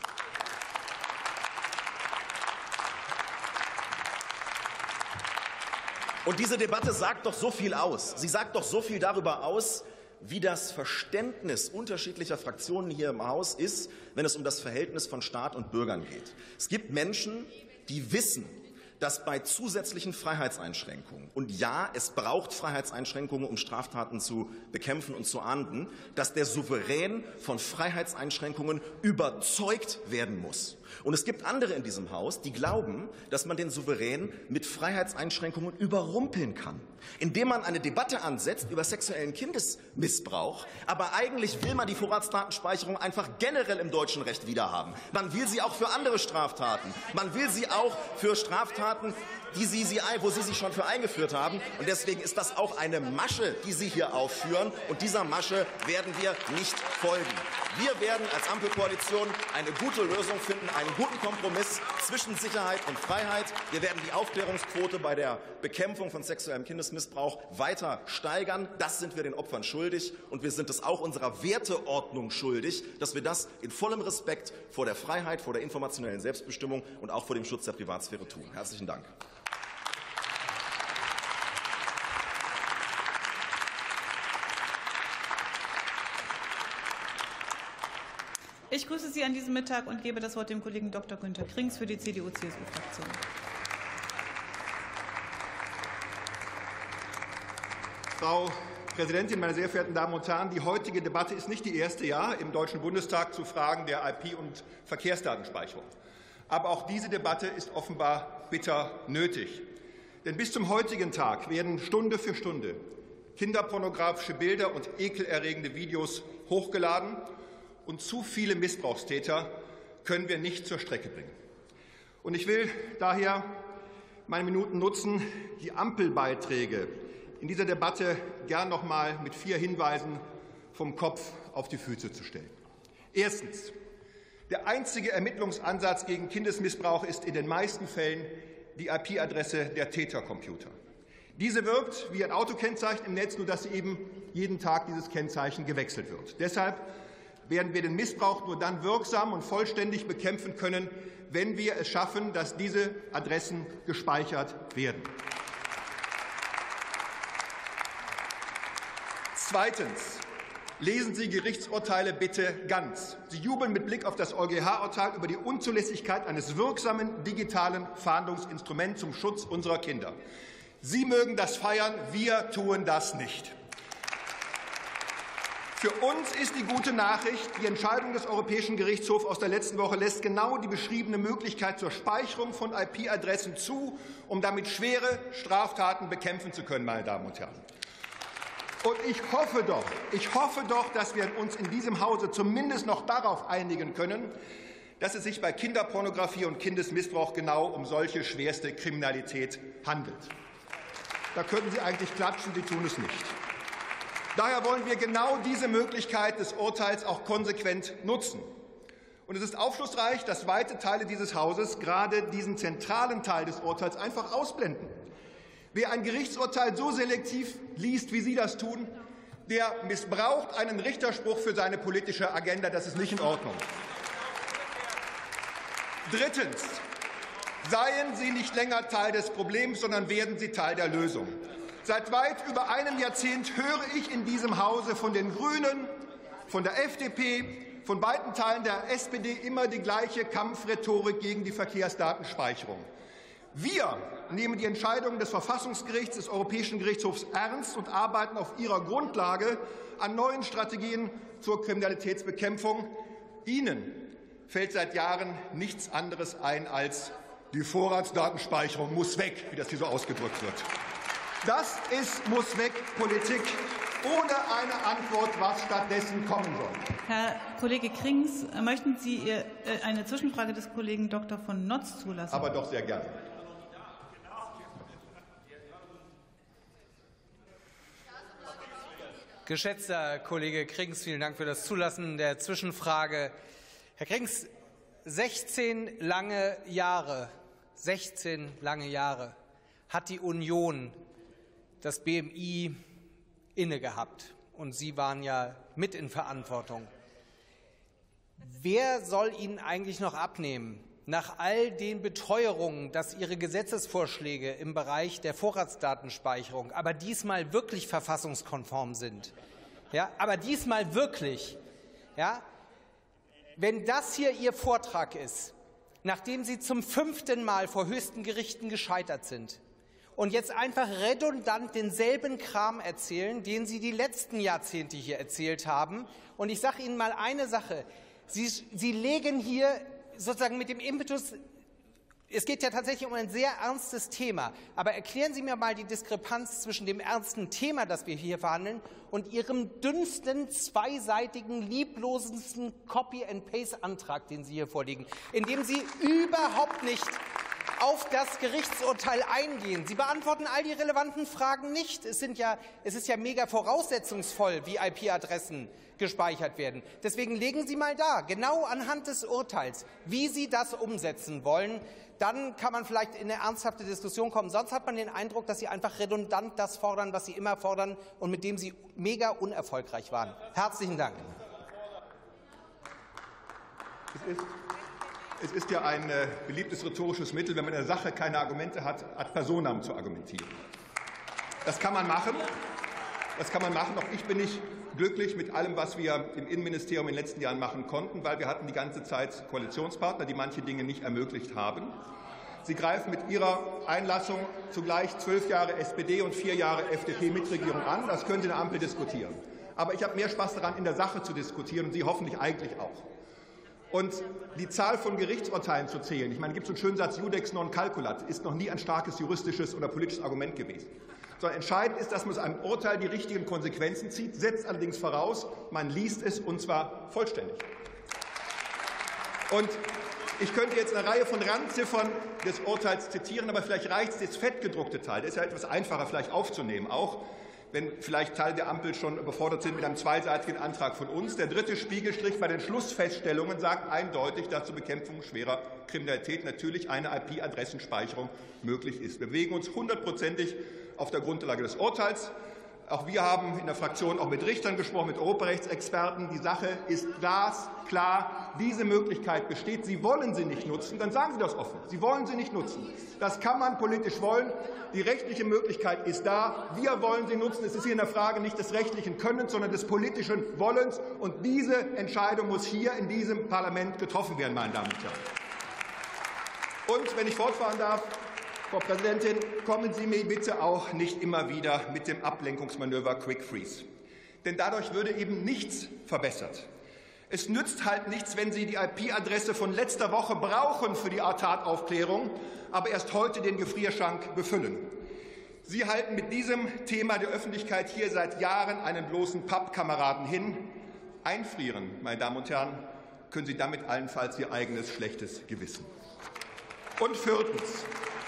Speaker 7: Und diese Debatte sagt doch so viel aus. Sie sagt doch so viel darüber aus, wie das Verständnis unterschiedlicher Fraktionen hier im Haus ist, wenn es um das Verhältnis von Staat und Bürgern geht. Es gibt Menschen, die wissen, dass bei zusätzlichen Freiheitseinschränkungen, und ja, es braucht Freiheitseinschränkungen, um Straftaten zu bekämpfen und zu ahnden, dass der Souverän von Freiheitseinschränkungen überzeugt werden muss. Und es gibt andere in diesem Haus, die glauben, dass man den Souverän mit Freiheitseinschränkungen überrumpeln kann, indem man eine Debatte ansetzt über sexuellen Kindesmissbrauch. Aber eigentlich will man die Vorratsdatenspeicherung einfach generell im deutschen Recht wiederhaben. Man will sie auch für andere Straftaten. Man will sie auch für Straftaten, wo Sie sich schon für eingeführt haben. Und deswegen ist das auch eine Masche, die Sie hier aufführen. Und dieser Masche werden wir nicht folgen. Wir werden als Ampelkoalition eine gute Lösung finden, einen guten Kompromiss zwischen Sicherheit und Freiheit. Wir werden die Aufklärungsquote bei der Bekämpfung von sexuellem Kindesmissbrauch weiter steigern. Das sind wir den Opfern schuldig. Und wir sind es auch unserer Werteordnung schuldig, dass wir das in vollem Respekt vor der Freiheit, vor der informationellen Selbstbestimmung und auch vor dem Schutz der Privatsphäre tun. Herzlichen Dank.
Speaker 8: Ich grüße Sie an diesem Mittag und gebe das Wort dem Kollegen Dr. Günter Krings für die CDU-CSU-Fraktion.
Speaker 9: Frau Präsidentin, meine sehr verehrten Damen und Herren! Die heutige Debatte ist nicht die erste im Deutschen Bundestag zu Fragen der IP- und Verkehrsdatenspeicherung. Aber auch diese Debatte ist offenbar bitter nötig. Denn bis zum heutigen Tag werden Stunde für Stunde kinderpornografische Bilder und ekelerregende Videos hochgeladen. Und zu viele Missbrauchstäter können wir nicht zur Strecke bringen. Und ich will daher meine Minuten nutzen, die Ampelbeiträge in dieser Debatte gern noch mal mit 4 Hinweisen vom Kopf auf die Füße zu stellen. Erstens. Der einzige Ermittlungsansatz gegen Kindesmissbrauch ist in den meisten Fällen die IP-Adresse der Tätercomputer. Diese wirkt wie ein Autokennzeichen im Netz, nur dass sie eben jeden Tag dieses Kennzeichen gewechselt wird. Deshalb werden wir den Missbrauch nur dann wirksam und vollständig bekämpfen können, wenn wir es schaffen, dass diese Adressen gespeichert werden. Zweitens. Lesen Sie Gerichtsurteile bitte ganz. Sie jubeln mit Blick auf das EuGH-Urteil über die Unzulässigkeit eines wirksamen digitalen Fahndungsinstruments zum Schutz unserer Kinder. Sie mögen das feiern, wir tun das nicht. Für uns ist die gute Nachricht, die Entscheidung des Europäischen Gerichtshofs aus der letzten Woche lässt genau die beschriebene Möglichkeit zur Speicherung von IP-Adressen zu, um damit schwere Straftaten bekämpfen zu können, meine Damen und Herren. Und ich hoffe doch, dass wir uns in diesem Hause zumindest noch darauf einigen können, dass es sich bei Kinderpornografie und Kindesmissbrauch genau um solche schwerste Kriminalität handelt. Da könnten Sie eigentlich klatschen, Sie tun es nicht. Daher wollen wir genau diese Möglichkeit des Urteils auch konsequent nutzen. Und es ist aufschlussreich, dass weite Teile dieses Hauses gerade diesen zentralen Teil des Urteils einfach ausblenden. Wer ein Gerichtsurteil so selektiv liest, wie Sie das tun, der missbraucht einen Richterspruch für seine politische Agenda. Das ist nicht in Ordnung. Drittens. Seien Sie nicht länger Teil des Problems, sondern werden Sie Teil der Lösung. Seit weit über einem Jahrzehnt höre ich in diesem Hause von den Grünen, von der FDP, von weiten Teilen der SPD immer die gleiche Kampfrhetorik gegen die Verkehrsdatenspeicherung. Wir nehmen die Entscheidungen des Verfassungsgerichts, des Europäischen Gerichtshofs ernst und arbeiten auf ihrer Grundlage an neuen Strategien zur Kriminalitätsbekämpfung. Ihnen fällt seit Jahren nichts anderes ein als die Vorratsdatenspeicherung muss weg, wie das hier so ausgedrückt wird. Das ist muss weg Politik ohne eine Antwort, was stattdessen kommen soll.
Speaker 8: Herr Kollege Krings, möchten Sie eine Zwischenfrage des Kollegen Dr. von Notz zulassen?
Speaker 9: Aber doch sehr gerne.
Speaker 10: Geschätzter Kollege Krings, vielen Dank für das Zulassen der Zwischenfrage. Herr Krings, 16 lange Jahre hat die Union das BMI innegehabt, und Sie waren ja mit in Verantwortung. Wer soll Ihnen eigentlich noch abnehmen, nach all den Beteuerungen, dass Ihre Gesetzesvorschläge im Bereich der Vorratsdatenspeicherung aber diesmal wirklich verfassungskonform sind? Ja, aber diesmal wirklich. Ja, wenn das hier Ihr Vortrag ist, nachdem Sie zum 5. Mal vor höchsten Gerichten gescheitert sind und jetzt einfach redundant denselben Kram erzählen, den Sie die letzten Jahrzehnte hier erzählt haben. Und ich sage Ihnen mal eine Sache. Sie legen hier sozusagen mit dem Impetus, es geht ja tatsächlich um ein sehr ernstes Thema, aber erklären Sie mir mal die Diskrepanz zwischen dem ernsten Thema, das wir hier verhandeln, und Ihrem dünnsten, zweiseitigen, lieblosesten Copy-and-Paste-Antrag, den Sie hier vorlegen, in dem Sie überhaupt nicht auf das Gerichtsurteil eingehen. Sie beantworten all die relevanten Fragen nicht. Es ist ja mega voraussetzungsvoll, wie IP-Adressen gespeichert werden. Deswegen legen Sie mal dar, genau anhand des Urteils, wie Sie das umsetzen wollen. Dann kann man vielleicht in eine ernsthafte Diskussion kommen. Sonst hat man den Eindruck, dass Sie einfach redundant das fordern, was Sie immer fordern und mit dem Sie mega unerfolgreich waren. Herzlichen Dank.
Speaker 9: Es ist ja ein beliebtes rhetorisches Mittel, wenn man in der Sache keine Argumente hat, ad personam zu argumentieren. Das kann man machen. Auch ich bin nicht glücklich mit allem, was wir im Innenministerium in den letzten Jahren machen konnten, weil wir hatten die ganze Zeit Koalitionspartner, die manche Dinge nicht ermöglicht haben. Sie greifen mit Ihrer Einlassung zugleich 12 Jahre SPD und 4 Jahre FDP-Mitregierung an. Das können Sie in der Ampel diskutieren. Aber ich habe mehr Spaß daran, in der Sache zu diskutieren, und Sie hoffentlich eigentlich auch. Und die Zahl von Gerichtsurteilen zu zählen, ich meine, es gibt so einen schönen Satz, Iudex non calculat, ist noch nie ein starkes juristisches oder politisches Argument gewesen. Sondern entscheidend ist, dass man aus einem Urteil die richtigen Konsequenzen zieht, setzt allerdings voraus, man liest es, und zwar vollständig. Und ich könnte jetzt eine Reihe von Randziffern des Urteils zitieren, aber vielleicht reicht es, das fettgedruckte Teil. Das ist ja etwas einfacher vielleicht aufzunehmen, auch wenn vielleicht Teile der Ampel schon überfordert sind mit einem zweiseitigen Antrag von uns. Der dritte Spiegelstrich bei den Schlussfeststellungen sagt eindeutig, dass zur Bekämpfung schwerer Kriminalität natürlich eine IP-Adressenspeicherung möglich ist. Wir bewegen uns 100%ig auf der Grundlage des Urteils. Auch wir haben in der Fraktion auch mit Richtern gesprochen, mit Europarechtsexperten. Die Sache ist glasklar. Diese Möglichkeit besteht. Sie wollen sie nicht nutzen, dann sagen Sie das offen. Sie wollen sie nicht nutzen. Das kann man politisch wollen. Die rechtliche Möglichkeit ist da. Wir wollen sie nutzen. Es ist hier in der Frage nicht des rechtlichen Könnens, sondern des politischen Wollens. Und diese Entscheidung muss hier in diesem Parlament getroffen werden, meine Damen und Herren. Und wenn ich fortfahren darf, Frau Präsidentin, kommen Sie mir bitte auch nicht immer wieder mit dem Ablenkungsmanöver Quick Freeze. Denn dadurch würde eben nichts verbessert. Es nützt halt nichts, wenn Sie die IP-Adresse von letzter Woche brauchen für die Tataufklärung, aber erst heute den Gefrierschrank befüllen. Sie halten mit diesem Thema der Öffentlichkeit hier seit Jahren einen bloßen Pappkameraden hin. Einfrieren, meine Damen und Herren, können Sie damit allenfalls Ihr eigenes schlechtes Gewissen. Und viertens,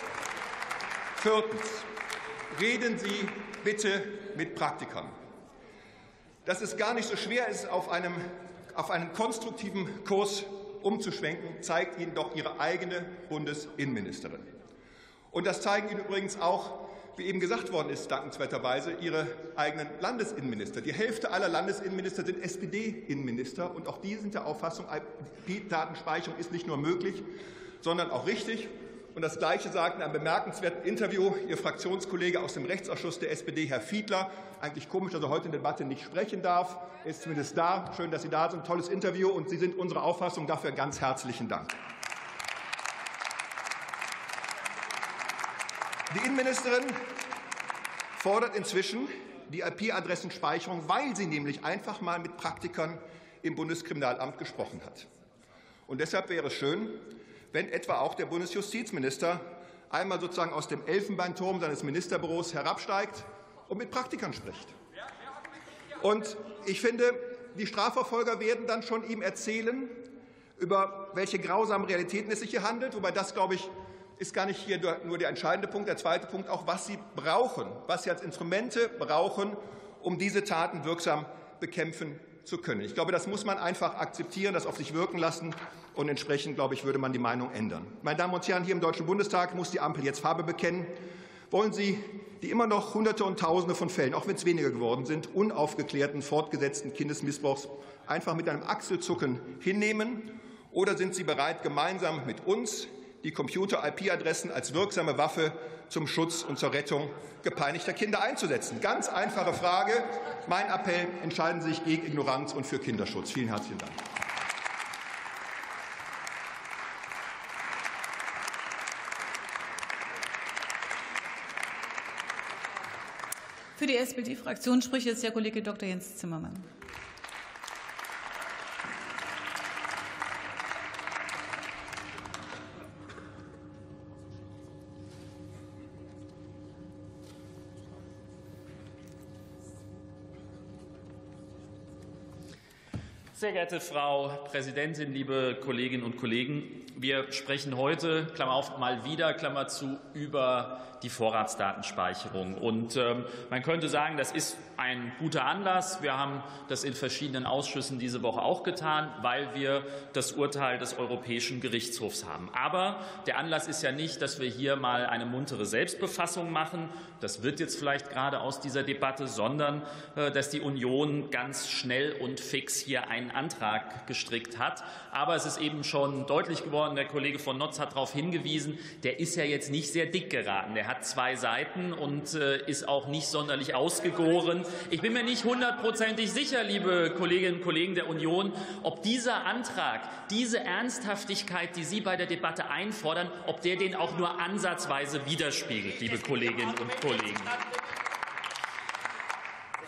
Speaker 9: reden Sie bitte mit Praktikern. Dass es gar nicht so schwer ist, auf einen konstruktiven Kurs umzuschwenken, zeigt Ihnen doch Ihre eigene Bundesinnenministerin. Und das zeigen Ihnen übrigens auch, wie eben gesagt worden ist, dankenswerterweise Ihre eigenen Landesinnenminister. Die Hälfte aller Landesinnenminister sind SPD-Innenminister, und auch die sind der Auffassung, IP-Datenspeicherung ist nicht nur möglich, sondern auch richtig. Und das Gleiche sagt in einem bemerkenswerten Interview Ihr Fraktionskollege aus dem Rechtsausschuss der SPD, Herr Fiedler. Eigentlich komisch, dass er heute in der Debatte nicht sprechen darf. Er ist zumindest da. Schön, dass Sie da sind. Tolles Interview. Und Sie sind unserer Auffassung. Dafür ganz herzlichen Dank. Die Innenministerin fordert inzwischen die IP-Adressenspeicherung, weil sie nämlich einfach mal mit Praktikern im Bundeskriminalamt gesprochen hat. Und deshalb wäre es schön, wenn etwa auch der Bundesjustizminister einmal sozusagen aus dem Elfenbeinturm seines Ministerbüros herabsteigt und mit Praktikern spricht. Und ich finde, die Strafverfolger werden dann schon ihm erzählen, über welche grausamen Realitäten es sich hier handelt, wobei das, glaube ich, ist gar nicht hier nur der entscheidende Punkt. Der zweite Punkt auch, was sie brauchen, was sie als Instrumente brauchen, um diese Taten wirksam bekämpfen zu können. Ich glaube, das muss man einfach akzeptieren, das auf sich wirken lassen, und entsprechend, glaube ich, würde man die Meinung ändern. Meine Damen und Herren, hier im Deutschen Bundestag muss die Ampel jetzt Farbe bekennen. Wollen Sie die immer noch Hunderte und Tausende von Fällen, auch wenn es weniger geworden sind, unaufgeklärten, fortgesetzten Kindesmissbrauchs einfach mit einem Achselzucken hinnehmen? Oder sind Sie bereit, gemeinsam mit uns die Computer-IP-Adressen als wirksame Waffe zum Schutz und zur Rettung gepeinigter Kinder einzusetzen? Ganz einfache Frage. Mein Appell: Entscheiden Sie sich gegen Ignoranz und für Kinderschutz. Vielen herzlichen Dank.
Speaker 8: Für die SPD-Fraktion spricht jetzt der Kollege Dr. Jens Zimmermann.
Speaker 11: Sehr geehrte Frau Präsidentin, liebe Kolleginnen und Kollegen! Wir sprechen heute, Klammer auf, mal wieder, Klammer zu, über die Vorratsdatenspeicherung. Und man könnte sagen, das ist ein guter Anlass. Wir haben das in verschiedenen Ausschüssen diese Woche auch getan, weil wir das Urteil des Europäischen Gerichtshofs haben. Aber der Anlass ist ja nicht, dass wir hier mal eine muntere Selbstbefassung machen. Das wird jetzt vielleicht gerade aus dieser Debatte, sondern dass die Union ganz schnell und fix hier einen Antrag gestrickt hat. Aber es ist eben schon deutlich geworden, der Kollege von Notz hat darauf hingewiesen, der ist ja jetzt nicht sehr dick geraten. Der hat 2 Seiten und ist auch nicht sonderlich ausgegoren. Ich bin mir nicht hundertprozentig sicher, liebe Kolleginnen und Kollegen der Union, ob dieser Antrag, diese Ernsthaftigkeit, die Sie bei der Debatte einfordern, ob der den auch nur ansatzweise widerspiegelt, liebe Kolleginnen und Kollegen.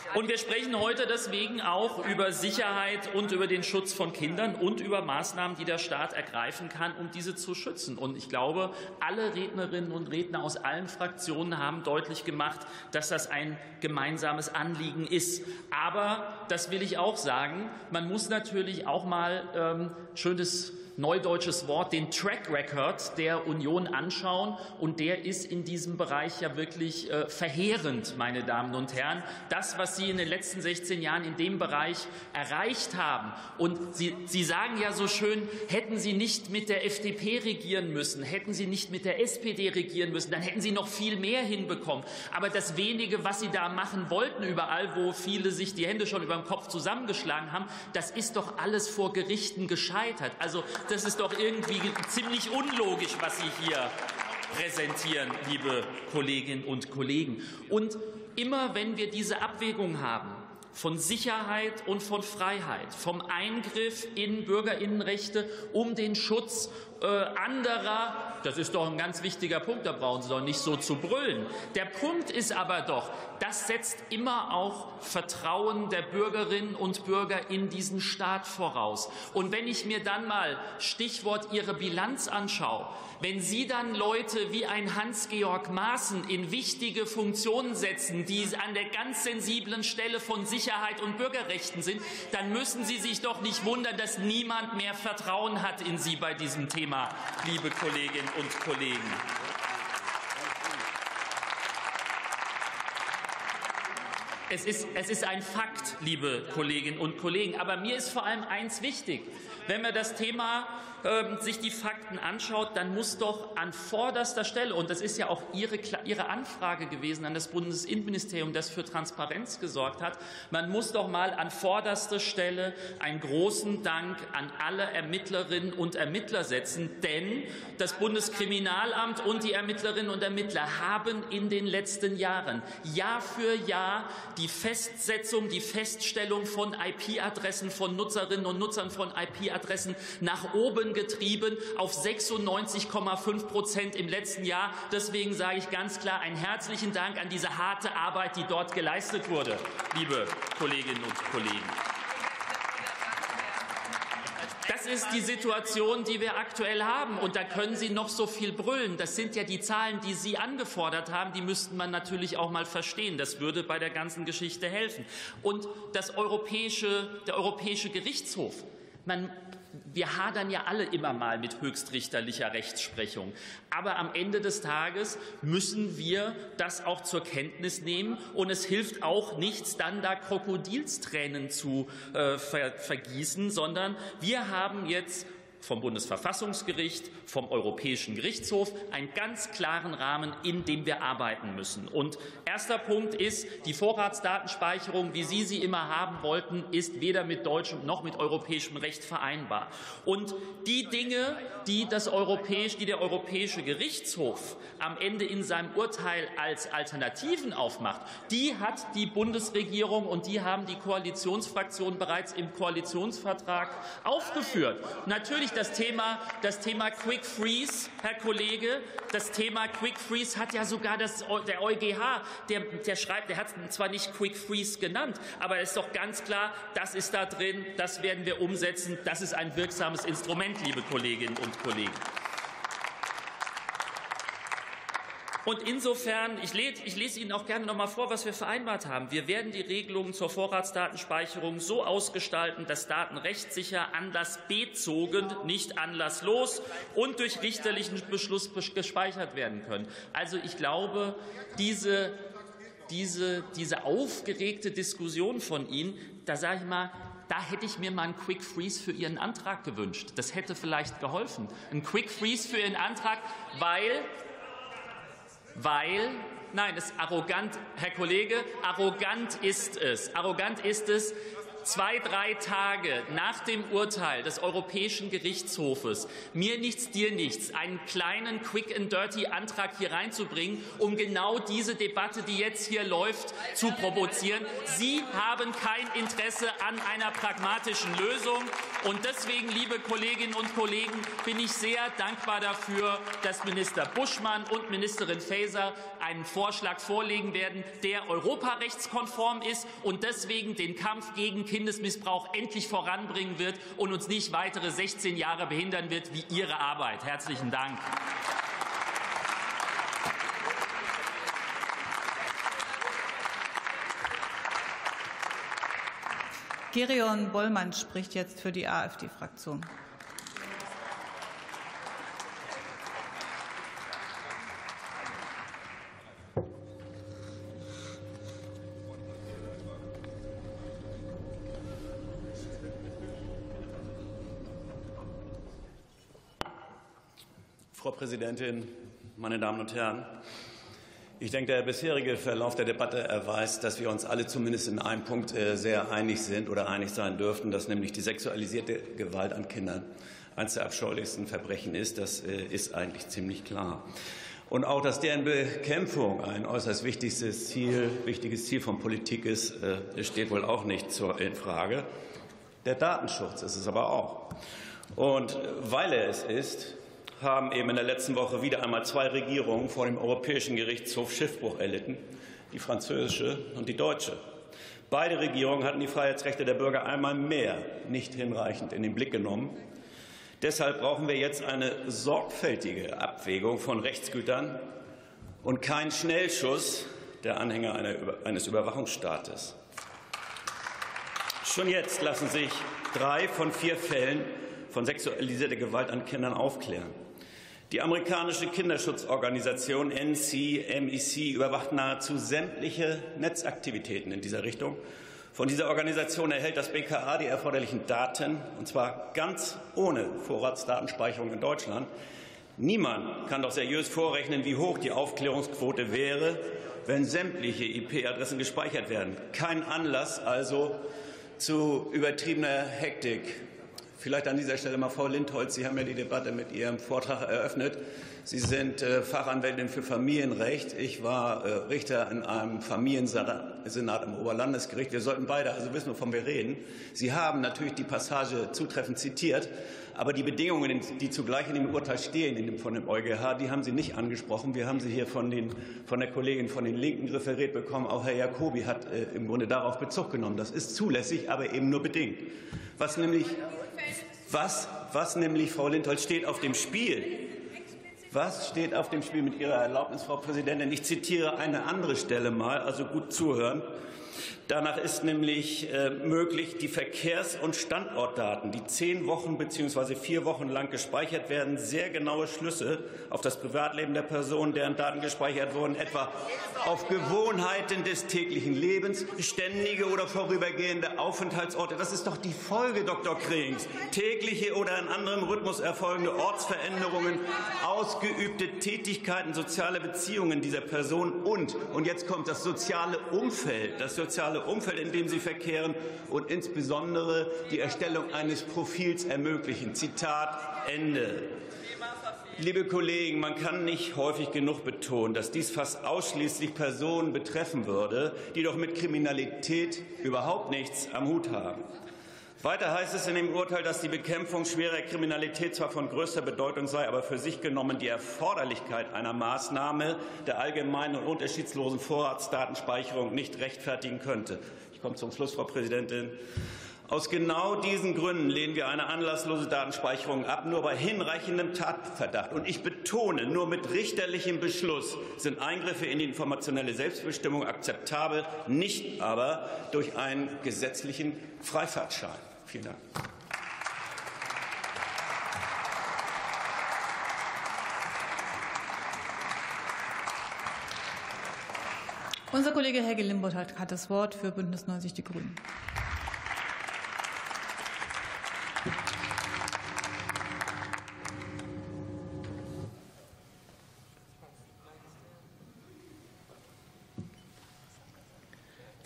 Speaker 11: Und wir sprechen heute deswegen auch über Sicherheit und über den Schutz von Kindern und über Maßnahmen, die der Staat ergreifen kann, um diese zu schützen. Und ich glaube, alle Rednerinnen und Redner aus allen Fraktionen haben deutlich gemacht, dass das ein gemeinsames Anliegen ist. Aber, das will ich auch sagen, man muss natürlich auch mal schönes neudeutsches Wort, den Track Record der Union anschauen. Und der ist in diesem Bereich ja wirklich verheerend, meine Damen und Herren. Das, was Sie in den letzten 16 Jahren in dem Bereich erreicht haben. Und Sie sagen ja so schön, hätten Sie nicht mit der FDP regieren müssen, hätten Sie nicht mit der SPD regieren müssen, dann hätten Sie noch viel mehr hinbekommen. Aber das Wenige, was Sie da machen wollten, überall, wo viele sich die Hände schon über dem Kopf zusammengeschlagen haben, das ist doch alles vor Gerichten gescheitert. Also das ist doch irgendwie ziemlich unlogisch, was Sie hier präsentieren, liebe Kolleginnen und Kollegen. Und immer wenn wir diese Abwägung haben von Sicherheit und von Freiheit, vom Eingriff in Bürgerinnenrechte, um den Schutz anderer, das ist doch ein ganz wichtiger Punkt, da brauchen Sie doch nicht so zu brüllen. Der Punkt ist aber doch, das setzt immer auch Vertrauen der Bürgerinnen und Bürger in diesen Staat voraus. Und wenn ich mir dann mal Stichwort Ihre Bilanz anschaue, wenn Sie dann Leute wie ein Hans-Georg Maaßen in wichtige Funktionen setzen, die an der ganz sensiblen Stelle von Sicherheit und Bürgerrechten sind, dann müssen Sie sich doch nicht wundern, dass niemand mehr Vertrauen hat in Sie bei diesem Thema, liebe Kolleginnen und Kollegen. Es ist ein Fakt, liebe Kolleginnen und Kollegen. Aber mir ist vor allem eins wichtig. Wenn man das Thema sich die Fakten anschaut, dann muss doch an vorderster Stelle, und das ist ja auch Ihre Anfrage gewesen an das Bundesinnenministerium, das für Transparenz gesorgt hat, man muss doch mal an vorderster Stelle einen großen Dank an alle Ermittlerinnen und Ermittler setzen, denn das Bundeskriminalamt und die Ermittlerinnen und Ermittler haben in den letzten Jahren Jahr für Jahr die Festsetzung, die Feststellung von IP-Adressen, von Nutzerinnen und Nutzern von IP-Adressen nach oben getrieben auf 96,5% im letzten Jahr. Deswegen sage ich ganz klar einen herzlichen Dank an diese harte Arbeit, die dort geleistet wurde, liebe Kolleginnen und Kollegen. Das ist die Situation, die wir aktuell haben. Und da können Sie noch so viel brüllen. Das sind ja die Zahlen, die Sie angefordert haben. Die müsste man natürlich auch mal verstehen. Das würde bei der ganzen Geschichte helfen. Und der Europäische Gerichtshof, wir hadern ja alle immer mal mit höchstrichterlicher Rechtsprechung. Aber am Ende des Tages müssen wir das auch zur Kenntnis nehmen. Und es hilft auch nichts, dann da Krokodilstränen zu vergießen, sondern wir haben jetzt vom Bundesverfassungsgericht, vom Europäischen Gerichtshof einen ganz klaren Rahmen, in dem wir arbeiten müssen. Und erster Punkt ist, die Vorratsdatenspeicherung, wie Sie sie immer haben wollten, ist weder mit deutschem noch mit europäischem Recht vereinbar. Und die Dinge, die der Europäische Gerichtshof am Ende in seinem Urteil als Alternativen aufmacht, die hat die Bundesregierung und die haben die Koalitionsfraktionen bereits im Koalitionsvertrag aufgeführt. Natürlich das Thema Quick Freeze, Herr Kollege, das Thema Quick Freeze hat ja sogar der EuGH, der schreibt, der hat zwar nicht Quick Freeze genannt, aber es ist doch ganz klar, das ist da drin, das werden wir umsetzen, das ist ein wirksames Instrument, liebe Kolleginnen und Kollegen. Und insofern, ich lese Ihnen auch gerne noch mal vor, was wir vereinbart haben. Wir werden die Regelungen zur Vorratsdatenspeicherung so ausgestalten, dass Daten rechtssicher, anlassbezogen, nicht anlasslos und durch richterlichen Beschluss gespeichert werden können. Also ich glaube, diese aufgeregte Diskussion von Ihnen, da sage ich mal, da hätte ich mir mal einen Quick Freeze für Ihren Antrag gewünscht. Das hätte vielleicht geholfen. Ein Quick Freeze für Ihren Antrag, nein, das ist arrogant, Herr Kollege, arrogant ist es. Arrogant ist es, 2, 3 Tage nach dem Urteil des Europäischen Gerichtshofes mir nichts, dir nichts, einen kleinen Quick-and-Dirty-Antrag hier reinzubringen, um genau diese Debatte, die jetzt hier läuft, zu provozieren. Sie haben kein Interesse an einer pragmatischen Lösung. Und deswegen, liebe Kolleginnen und Kollegen, bin ich sehr dankbar dafür, dass Minister Buschmann und Ministerin Faeser einen Vorschlag vorlegen werden, der europarechtskonform ist und deswegen den Kampf gegen Kindesmissbrauch endlich voranbringen wird und uns nicht weitere 16 Jahre behindern wird wie Ihre Arbeit. Herzlichen Dank.
Speaker 8: Gereon Bollmann spricht jetzt für die AfD-Fraktion.
Speaker 12: Frau Präsidentin, meine Damen und Herren! Ich denke, der bisherige Verlauf der Debatte erweist, dass wir uns alle zumindest in einem Punkt sehr einig sind oder einig sein dürften, dass nämlich die sexualisierte Gewalt an Kindern eines der abscheulichsten Verbrechen ist. Das ist eigentlich ziemlich klar. Und auch, dass deren Bekämpfung ein äußerst wichtiges Ziel von Politik ist, steht wohl auch nicht in Frage. Der Datenschutz ist es aber auch. Und weil er es ist, haben eben in der letzten Woche wieder einmal 2 Regierungen vor dem Europäischen Gerichtshof Schiffbruch erlitten, die französische und die deutsche. Beide Regierungen hatten die Freiheitsrechte der Bürger einmal mehr nicht hinreichend in den Blick genommen. Deshalb brauchen wir jetzt eine sorgfältige Abwägung von Rechtsgütern und keinen Schnellschuss der Anhänger eines Überwachungsstaates. Schon jetzt lassen sich 3 von 4 Fällen von sexualisierter Gewalt an Kindern aufklären. Die amerikanische Kinderschutzorganisation NCMEC überwacht nahezu sämtliche Netzaktivitäten in dieser Richtung. Von dieser Organisation erhält das BKA die erforderlichen Daten, und zwar ganz ohne Vorratsdatenspeicherung in Deutschland. Niemand kann doch seriös vorrechnen, wie hoch die Aufklärungsquote wäre, wenn sämtliche IP-Adressen gespeichert werden. Kein Anlass also zu übertriebener Hektik. Vielleicht an dieser Stelle mal, Frau Lindholz, Sie haben ja die Debatte mit Ihrem Vortrag eröffnet. Sie sind Fachanwältin für Familienrecht. Ich war Richter in einem Familiensenat im Oberlandesgericht. Wir sollten beide also wissen, wovon wir reden. Sie haben natürlich die Passage zutreffend zitiert, aber die Bedingungen, die zugleich in dem Urteil stehen, von dem EuGH, die haben Sie nicht angesprochen. Wir haben sie hier von der Kollegin von den Linken referiert bekommen. Auch Herr Jacobi hat im Grunde darauf Bezug genommen. Das ist zulässig, aber eben nur bedingt. Was nämlich, Frau Lindholz, steht auf dem Spiel? Was steht auf dem Spiel mit Ihrer Erlaubnis, Frau Präsidentin? Ich zitiere eine andere Stelle mal, also gut zuhören. Danach ist nämlich möglich, die Verkehrs- und Standortdaten, die 10 Wochen bzw. 4 Wochen lang gespeichert werden, sehr genaue Schlüsse auf das Privatleben der Person, deren Daten gespeichert wurden, etwa auf Gewohnheiten des täglichen Lebens, ständige oder vorübergehende Aufenthaltsorte. Das ist doch die Folge, Dr. Krings. Tägliche oder in anderem Rhythmus erfolgende Ortsveränderungen, ausgeübte Tätigkeiten, soziale Beziehungen dieser Person und jetzt kommt das soziale Umfeld, in dem sie verkehren und insbesondere die Erstellung eines Profils ermöglichen. Zitat Ende. Liebe Kollegen, man kann nicht häufig genug betonen, dass dies fast ausschließlich Personen betreffen würde, die doch mit Kriminalität überhaupt nichts am Hut haben. Weiter heißt es in dem Urteil, dass die Bekämpfung schwerer Kriminalität zwar von größter Bedeutung sei, aber für sich genommen die Erforderlichkeit einer Maßnahme der allgemeinen und unterschiedslosen Vorratsdatenspeicherung nicht rechtfertigen könnte. Ich komme zum Schluss, Frau Präsidentin. Aus genau diesen Gründen lehnen wir eine anlasslose Datenspeicherung ab. Nur bei hinreichendem Tatverdacht, und ich betone, nur mit richterlichem Beschluss sind Eingriffe in die informationelle Selbstbestimmung akzeptabel, nicht aber durch einen gesetzlichen Freifahrtschein. Vielen Dank.
Speaker 8: Unser Kollege Helge Limburg hat das Wort für Bündnis 90 Die Grünen.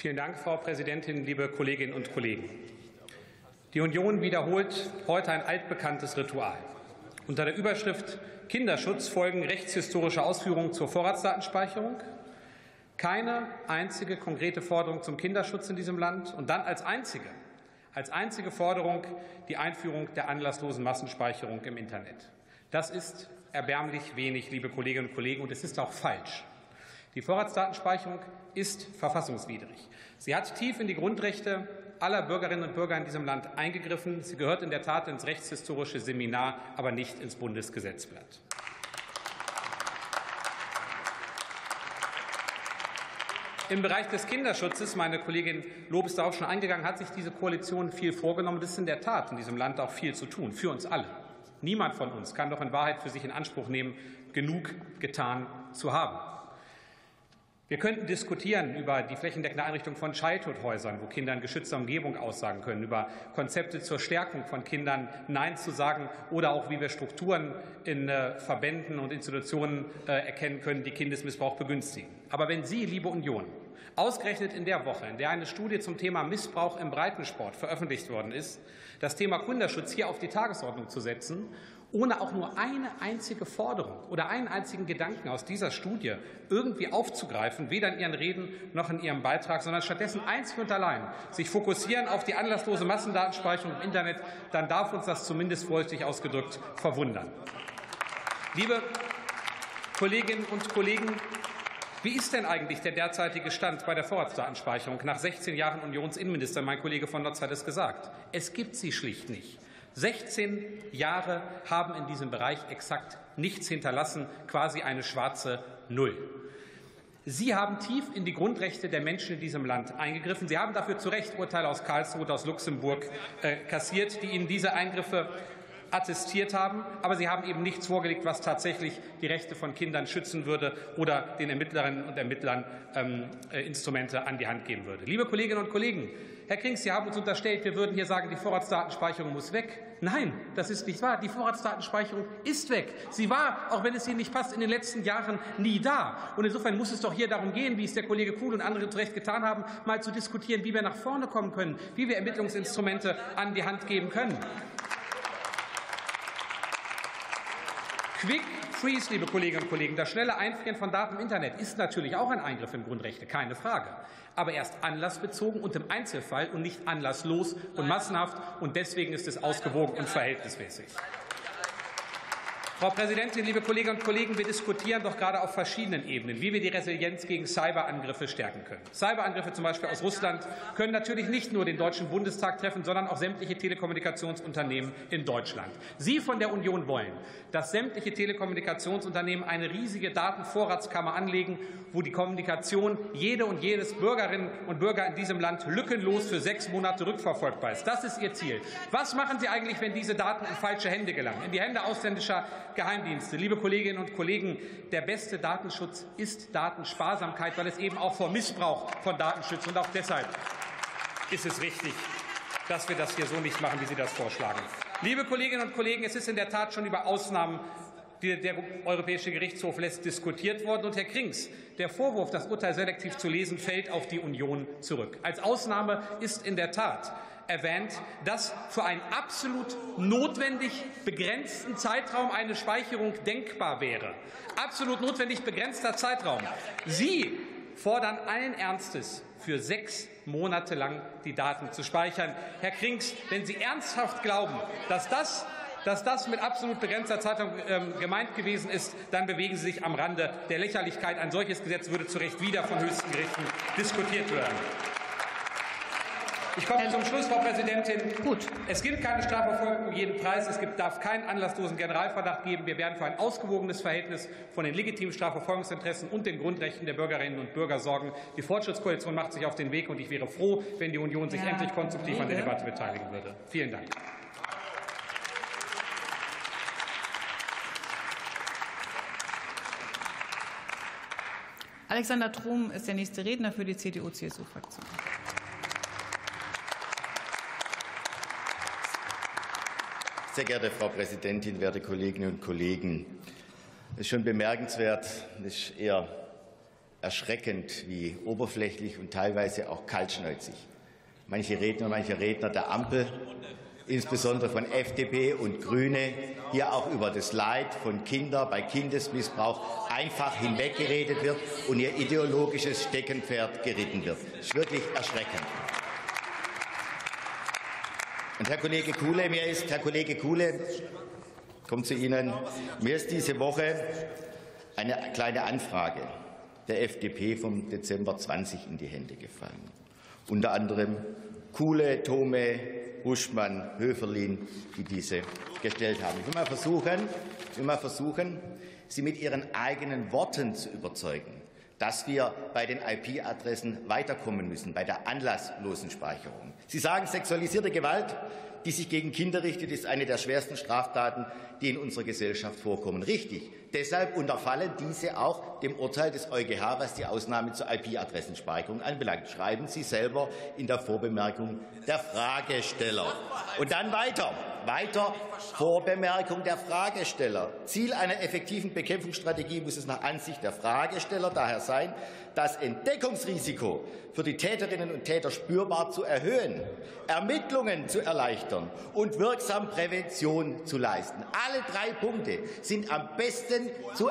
Speaker 13: Vielen Dank, Frau Präsidentin, liebe Kolleginnen und Kollegen. Die Union wiederholt heute ein altbekanntes Ritual. Unter der Überschrift Kinderschutz folgen rechtshistorische Ausführungen zur Vorratsdatenspeicherung. Keine einzige konkrete Forderung zum Kinderschutz in diesem Land und dann als einzige Forderung die Einführung der anlasslosen Massenspeicherung im Internet. Das ist erbärmlich wenig, liebe Kolleginnen und Kollegen, und es ist auch falsch. Die Vorratsdatenspeicherung ist verfassungswidrig. Sie hat tief in die Grundrechte aller Bürgerinnen und Bürger in diesem Land eingegriffen. Sie gehört in der Tat ins rechtshistorische Seminar, aber nicht ins Bundesgesetzblatt. Im Bereich des Kinderschutzes, meine Kollegin Lob ist darauf schon eingegangen, hat sich diese Koalition viel vorgenommen. Es ist in der Tat in diesem Land auch viel zu tun, für uns alle. Niemand von uns kann doch in Wahrheit für sich in Anspruch nehmen, genug getan zu haben. Wir könnten diskutieren über die flächendeckende Einrichtung von Childhood-Häusern, wo Kinder in geschützter Umgebung aussagen können, über Konzepte zur Stärkung von Kindern Nein zu sagen oder auch, wie wir Strukturen in Verbänden und Institutionen erkennen können, die Kindesmissbrauch begünstigen. Aber wenn Sie, liebe Union, ausgerechnet in der Woche, in der eine Studie zum Thema Missbrauch im Breitensport veröffentlicht worden ist, das Thema Kinderschutz hier auf die Tagesordnung zu setzen, ohne auch nur eine einzige Forderung oder einen einzigen Gedanken aus dieser Studie irgendwie aufzugreifen, weder in Ihren Reden noch in Ihrem Beitrag, sondern stattdessen einzig und allein sich fokussieren auf die anlasslose Massendatenspeicherung im Internet, dann darf uns das zumindest vorsichtig ausgedrückt verwundern. Liebe Kolleginnen und Kollegen, wie ist denn eigentlich der derzeitige Stand bei der Vorratsdatenspeicherung? Nach 16 Jahren Unionsinnenminister, mein Kollege von Notz hat es gesagt. Es gibt sie schlicht nicht. 16 Jahre haben in diesem Bereich exakt nichts hinterlassen, quasi eine schwarze Null. Sie haben tief in die Grundrechte der Menschen in diesem Land eingegriffen. Sie haben dafür zu Recht Urteile aus Karlsruhe und aus Luxemburg kassiert, die Ihnen diese Eingriffe attestiert haben, aber Sie haben eben nichts vorgelegt, was tatsächlich die Rechte von Kindern schützen würde oder den Ermittlerinnen und Ermittlern Instrumente an die Hand geben würde. Liebe Kolleginnen und Kollegen, Herr Krings, Sie haben uns unterstellt, wir würden hier sagen, die Vorratsdatenspeicherung muss weg. Nein, das ist nicht wahr. Die Vorratsdatenspeicherung ist weg. Sie war, auch wenn es Ihnen nicht passt, in den letzten Jahren nie da. Und insofern muss es doch hier darum gehen, wie es der Kollege Kuhn und andere zu Recht getan haben, mal zu diskutieren, wie wir nach vorne kommen können, wie wir Ermittlungsinstrumente an die Hand geben können. Quick Freeze, liebe Kolleginnen und Kollegen, das schnelle Einfrieren von Daten im Internet ist natürlich auch ein Eingriff in Grundrechte, keine Frage. Aber erst anlassbezogen und im Einzelfall und nicht anlasslos und massenhaft. Und deswegen ist es ausgewogen und verhältnismäßig. Frau Präsidentin, liebe Kolleginnen und Kollegen, wir diskutieren doch gerade auf verschiedenen Ebenen, wie wir die Resilienz gegen Cyberangriffe stärken können. Cyberangriffe zum Beispiel aus Russland können natürlich nicht nur den Deutschen Bundestag treffen, sondern auch sämtliche Telekommunikationsunternehmen in Deutschland. Sie von der Union wollen, dass sämtliche Telekommunikationsunternehmen eine riesige Datenvorratskammer anlegen, wo die Kommunikation jede und jedes Bürgerinnen und Bürger in diesem Land lückenlos für 6 Monate rückverfolgbar ist. Das ist Ihr Ziel. Was machen Sie eigentlich, wenn diese Daten in falsche Hände gelangen, in die Hände ausländischer Geheimdienste? Liebe Kolleginnen und Kollegen, der beste Datenschutz ist Datensparsamkeit, weil es eben auch vor Missbrauch von Daten schützt. Und auch deshalb ist es richtig, dass wir das hier so nicht machen, wie Sie das vorschlagen. Liebe Kolleginnen und Kollegen, es ist in der Tat schon über Ausnahmen, die der Europäische Gerichtshof lässt, diskutiert worden. Und Herr Krings, der Vorwurf, das Urteil selektiv zu lesen, fällt auf die Union zurück. Als Ausnahme ist in der Tat erwähnt, dass für einen absolut notwendig begrenzten Zeitraum eine Speicherung denkbar wäre. Absolut notwendig begrenzter Zeitraum. Sie fordern allen Ernstes, für 6 Monate lang die Daten zu speichern. Herr Krings, wenn Sie ernsthaft glauben, dass das mit absolut begrenzter Zeitraum gemeint gewesen ist, dann bewegen Sie sich am Rande der Lächerlichkeit. Ein solches Gesetz würde zu Recht wieder von höchsten Gerichten diskutiert werden. Ich komme zum Schluss, Frau Präsidentin. Gut. Es gibt keine Strafverfolgung um jeden Preis. Es darf keinen anlasslosen Generalverdacht geben. Wir werden für ein ausgewogenes Verhältnis von den legitimen Strafverfolgungsinteressen und den Grundrechten der Bürgerinnen und Bürger sorgen. Die Fortschrittskoalition macht sich auf den Weg, und ich wäre froh, wenn die Union sich endlich konstruktiv an der Debatte beteiligen würde. Vielen Dank.
Speaker 8: Alexander Trom ist der nächste Redner für die CDU-CSU-Fraktion.
Speaker 14: Sehr geehrte Frau Präsidentin, werte Kolleginnen und Kollegen! Es ist schon bemerkenswert, es ist eher erschreckend, wie oberflächlich und teilweise auch kaltschnäuzig manche Redner der Ampel, insbesondere von FDP und Grüne, hier auch über das Leid von Kindern bei Kindesmissbrauch einfach hinweggeredet wird und ihr ideologisches Steckenpferd geritten wird. Das ist wirklich erschreckend. Und Herr Kollege Kuhle, kommt zu Ihnen. Mir ist diese Woche eine kleine Anfrage der FDP vom Dezember 20 in die Hände gefallen. Unter anderem Kuhle, Thome, Buschmann, Höferlin, die diese gestellt haben. Ich will mal versuchen, Sie mit Ihren eigenen Worten zu überzeugen, dass wir bei den IP-Adressen weiterkommen müssen, bei der anlasslosen Speicherung. Sie sagen, sexualisierte Gewalt, die sich gegen Kinder richtet, ist eine der schwersten Straftaten, die in unserer Gesellschaft vorkommen. Richtig. Deshalb unterfallen diese auch dem Urteil des EuGH, was die Ausnahme zur IP-Adressenspeicherung anbelangt. Schreiben Sie selber in der Vorbemerkung der Fragesteller. Und dann weiter Vorbemerkung der Fragesteller. Ziel einer effektiven Bekämpfungsstrategie muss es nach Ansicht der Fragesteller daher sein, das Entdeckungsrisiko für die Täterinnen und Täter spürbar zu erhöhen, Ermittlungen zu erleichtern und wirksam Prävention zu leisten. Alle drei Punkte sind am besten zu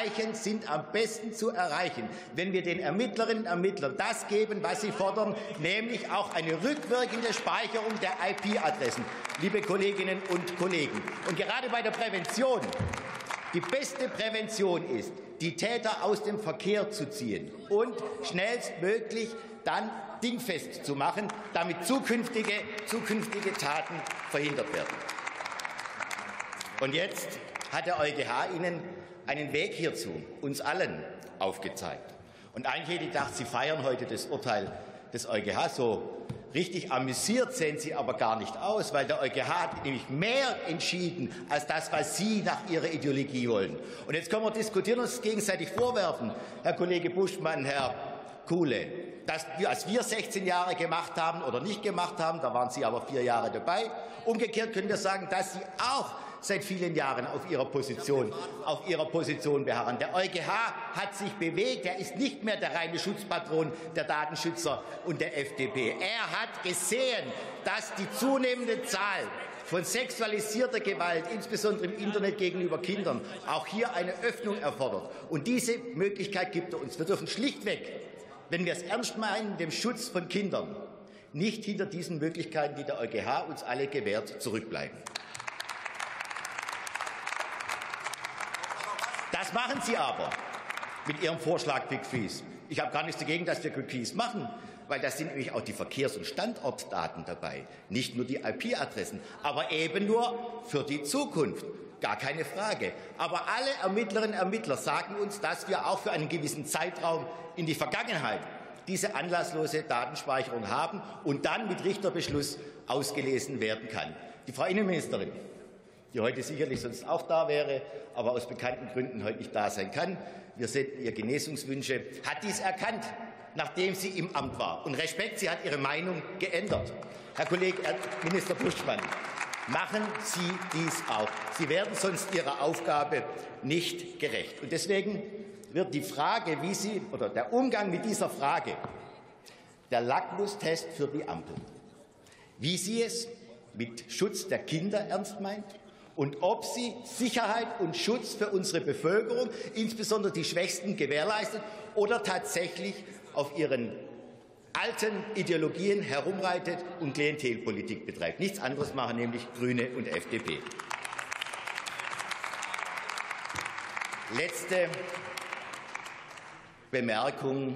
Speaker 14: erreichen, wenn wir den Ermittlerinnen und Ermittlern das geben, was sie fordern, nämlich auch eine rückwirkende Speicherung der IP-Adressen. Liebe Kolleginnen und Kollegen, und gerade bei der Prävention, die beste Prävention ist, die Täter aus dem Verkehr zu ziehen und schnellstmöglich dann dingfest zu machen, damit zukünftige Taten verhindert werden. Und jetzt hat der EuGH Ihnen einen Weg hierzu, uns allen, aufgezeigt. Und eigentlich hätte ich gedacht, Sie feiern heute das Urteil des EuGH. So richtig amüsiert sehen Sie aber gar nicht aus, weil der EuGH hat nämlich mehr entschieden als das, was Sie nach Ihrer Ideologie wollen. Und jetzt können wir diskutieren und uns gegenseitig vorwerfen, Herr Kollege Buschmann, Herr Kuhle, dass was wir 16 Jahre gemacht haben oder nicht gemacht haben, da waren Sie aber 4 Jahre dabei. Umgekehrt können wir sagen, dass Sie auch seit vielen Jahren auf Ihrer Position beharren. Der EuGH hat sich bewegt. Er ist nicht mehr der reine Schutzpatron der Datenschützer und der FDP. Er hat gesehen, dass die zunehmende Zahl von sexualisierter Gewalt, insbesondere im Internet gegenüber Kindern, auch hier eine Öffnung erfordert. Und diese Möglichkeit gibt er uns. Wir dürfen schlichtweg, wenn wir es ernst meinen, dem Schutz von Kindern, nicht hinter diesen Möglichkeiten, die der EuGH uns alle gewährt, zurückbleiben. Das machen Sie aber mit Ihrem Vorschlag Quick Freeze. Ich habe gar nichts dagegen, dass wir Quick Freeze machen, weil da sind nämlich auch die Verkehrs- und Standortdaten dabei, nicht nur die IP-Adressen, aber eben nur für die Zukunft. Gar keine Frage. Aber alle Ermittlerinnen und Ermittler sagen uns, dass wir auch für einen gewissen Zeitraum in die Vergangenheit diese anlasslose Datenspeicherung haben und dann mit Richterbeschluss ausgelesen werden kann. Die Frau Innenministerin, die heute sicherlich sonst auch da wäre, aber aus bekannten Gründen heute nicht da sein kann, wir senden ihr Genesungswünsche, hat dies erkannt, nachdem sie im Amt war. Und Respekt, sie hat ihre Meinung geändert. Herr Minister Buschmann, machen Sie dies auch. Sie werden sonst Ihrer Aufgabe nicht gerecht. Und deswegen wird die Frage, wie Sie oder der Umgang mit dieser Frage der Lackmustest für die Ampel, wie sie es mit Schutz der Kinder ernst meint und ob sie Sicherheit und Schutz für unsere Bevölkerung, insbesondere die Schwächsten, gewährleistet oder tatsächlich auf ihren alten Ideologien herumreitet und Klientelpolitik betreibt. Nichts anderes machen nämlich Grüne und FDP. Letzte Bemerkung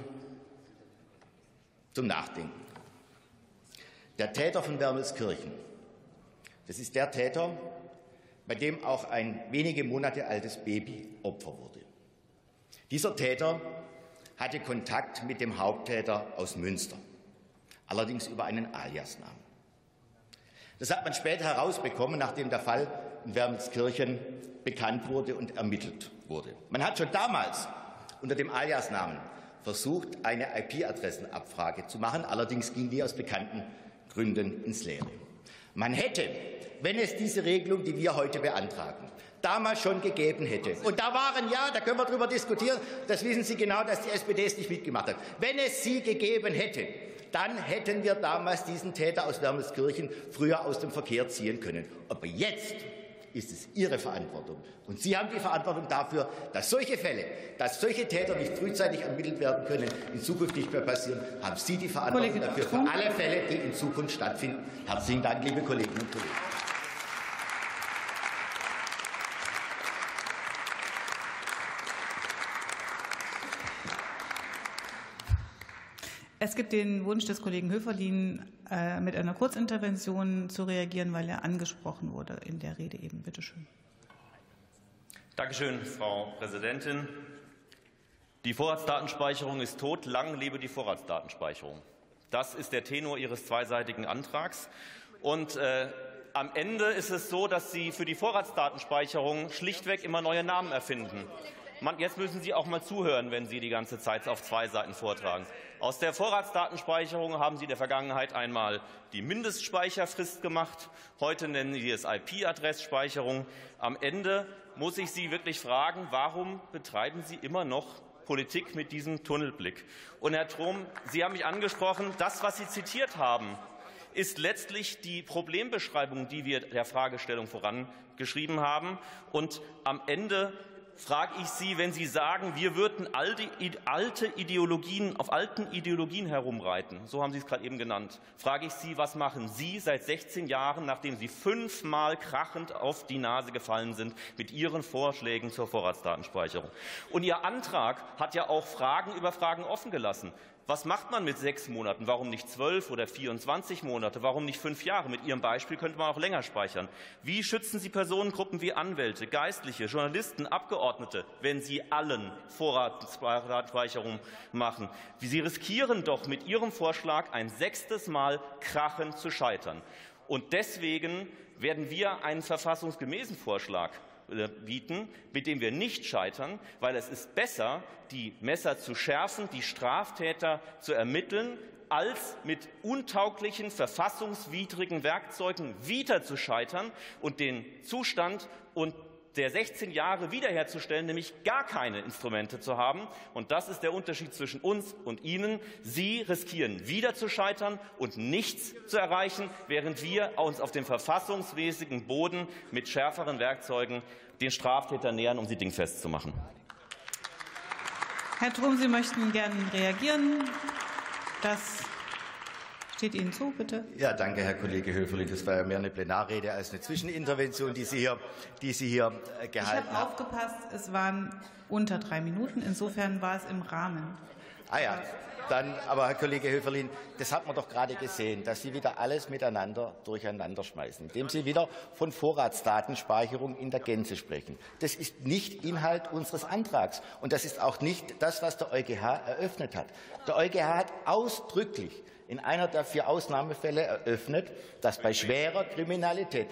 Speaker 14: zum Nachdenken. Der Täter von Wermelskirchen, das ist der Täter, bei dem auch ein wenige Monate altes Baby Opfer wurde. Dieser Täter hatte Kontakt mit dem Haupttäter aus Münster, allerdings über einen Aliasnamen. Das hat man später herausbekommen, nachdem der Fall in Wermelskirchen bekannt wurde und ermittelt wurde. Man hat schon damals unter dem Aliasnamen versucht, eine IP-Adressenabfrage zu machen, allerdings ging die aus bekannten Gründen ins Leere. Man hätte, wenn es diese Regelung, die wir heute beantragen, damals schon gegeben hätte. Und da waren, ja, da können wir darüber diskutieren, das wissen Sie genau, dass die SPD es nicht mitgemacht hat. Wenn es sie gegeben hätte, dann hätten wir damals diesen Täter aus Wermelskirchen früher aus dem Verkehr ziehen können. Aber jetzt ist es Ihre Verantwortung. Und Sie haben die Verantwortung dafür, dass solche Fälle, dass solche Täter nicht frühzeitig ermittelt werden können, in Zukunft nicht mehr passieren, haben Sie die Verantwortung dafür für alle Fälle, die in Zukunft stattfinden. Herzlichen Dank, liebe Kolleginnen und Kollegen.
Speaker 8: Es gibt den Wunsch des Kollegen Höferlin, mit einer Kurzintervention zu reagieren, weil er angesprochen wurde in der Rede eben. Bitte schön.
Speaker 15: Danke schön, Frau Präsidentin. Die Vorratsdatenspeicherung ist tot. Lang lebe die Vorratsdatenspeicherung. Das ist der Tenor Ihres zweiseitigen Antrags. Und am Ende ist es so, dass Sie für die Vorratsdatenspeicherung schlichtweg immer neue Namen erfinden. Jetzt müssen Sie auch mal zuhören, wenn Sie die ganze Zeit auf 2 Seiten vortragen. Aus der Vorratsdatenspeicherung haben Sie in der Vergangenheit einmal die Mindestspeicherfrist gemacht. Heute nennen Sie es IP-Adressspeicherung. Am Ende muss ich Sie wirklich fragen, warum betreiben Sie immer noch Politik mit diesem Tunnelblick? Und Herr Trom, Sie haben mich angesprochen, das, was Sie zitiert haben, ist letztlich die Problembeschreibung, die wir der Fragestellung vorangeschrieben haben. Und am Ende frage ich Sie, wenn Sie sagen, wir würden alte Ideologien, auf alten Ideologien herumreiten, so haben Sie es gerade eben genannt, frage ich Sie, was machen Sie seit 16 Jahren, nachdem Sie 5-mal krachend auf die Nase gefallen sind mit Ihren Vorschlägen zur Vorratsdatenspeicherung? Und Ihr Antrag hat ja auch Fragen über Fragen offen gelassen. Was macht man mit 6 Monaten? Warum nicht 12 oder 24 Monate? Warum nicht 5 Jahre? Mit Ihrem Beispiel könnte man auch länger speichern. Wie schützen Sie Personengruppen wie Anwälte, Geistliche, Journalisten, Abgeordnete, wenn Sie allen Vorratsdatenspeicherung machen? Sie riskieren doch mit Ihrem Vorschlag ein 6. Mal krachend zu scheitern. Und deswegen werden wir einen verfassungsgemäßen Vorschlag bieten, mit dem wir nicht scheitern, weil es ist besser, die Messer zu schärfen, die Straftäter zu ermitteln, als mit untauglichen, verfassungswidrigen Werkzeugen wieder zu scheitern und den Zustand der 16 Jahre wiederherzustellen, nämlich gar keine Instrumente zu haben. Und das ist der Unterschied zwischen uns und Ihnen. Sie riskieren wieder zu scheitern und nichts zu erreichen, während wir uns auf dem verfassungsmäßigen Boden mit schärferen Werkzeugen den Straftätern nähern, um sie dingfest zu machen.
Speaker 8: Herr Trom, Sie möchten gerne reagieren. Das steht Ihnen zu, bitte.
Speaker 14: Ja, danke, Herr Kollege Höferlin. Das war ja mehr eine Plenarrede als eine Zwischenintervention, die Sie hier gehalten haben.
Speaker 8: Ich habe aufgepasst, es waren unter 3 Minuten. Insofern war es im Rahmen.
Speaker 14: Ah ja, dann, aber Herr Kollege Höferlin, das hat man doch gerade gesehen, dass Sie wieder alles miteinander durcheinander schmeißen, indem Sie wieder von Vorratsdatenspeicherung in der Gänze sprechen. Das ist nicht Inhalt unseres Antrags. Und das ist auch nicht das, was der EuGH eröffnet hat. Der EuGH hat ausdrücklich in einer der 4 Ausnahmefälle eröffnet, dass bei schwerer Kriminalität